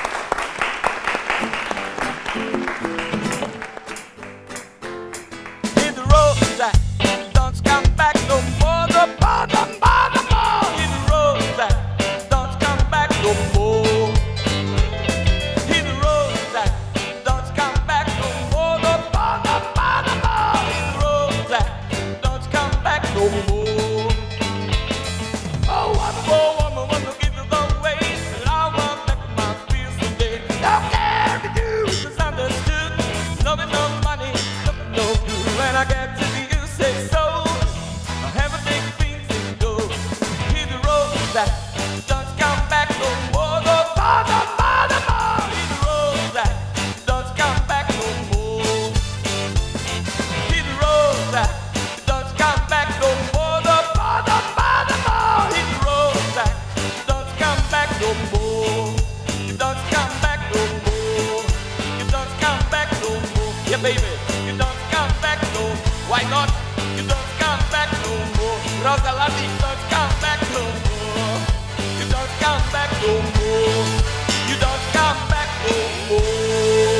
Hit the road, Jack. Don't come back no more. The bottom, bottom, bottom. Hit the road, Jack. Don't come back no more. Hit the road, Jack. Don't come back no more. The bottom, bottom, bottom. Hit the road, Jack. Don't come back no more. Oh, one more, one more, one more, give you the way. And I want back my feels today. Don't care if you misunderstood. Nothing, no money, nothing, no good. When I get to the you say so. I have a big things to go. Hit the road, Jack. Don't come back no more. The bottom, bottom, bottom. Hit the road, Jack. Don't come back no more. Hit the road, Jack. Don't come back no more. The bottom, bottom, bottom. Hit the road, Jack. Don't come back no more. You don't come back no more. You don't come back no more. Yeah, baby. You don't come back no more. Why not? You don't come back no more. Rosalati, you don't come back no more. You don't come back no more. You don't come back no more.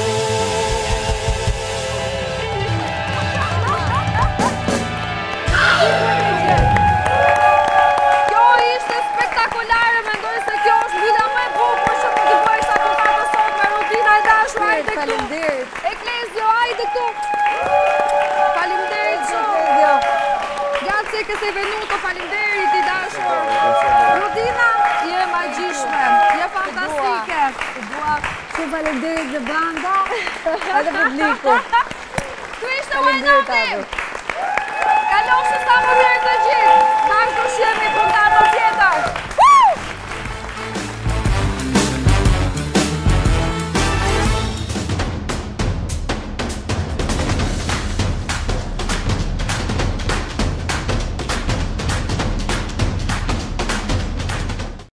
Kjo ishte spektakolare, mendoj se kjo është mbyllja më e bukur që mund të bësh apo ta sot me Rudina e dashur. Hajde këtu. Faleminderit. Eklezio, hajde këtu. Faleminderit shumë. Grazie che sei venuto, faleminderit i dashur. Rudina, je magjishme, je fantastike. Të dua shumë faleminderit dhe banda, edhe publiku. Ky ishte Why Not? Kalofshi sa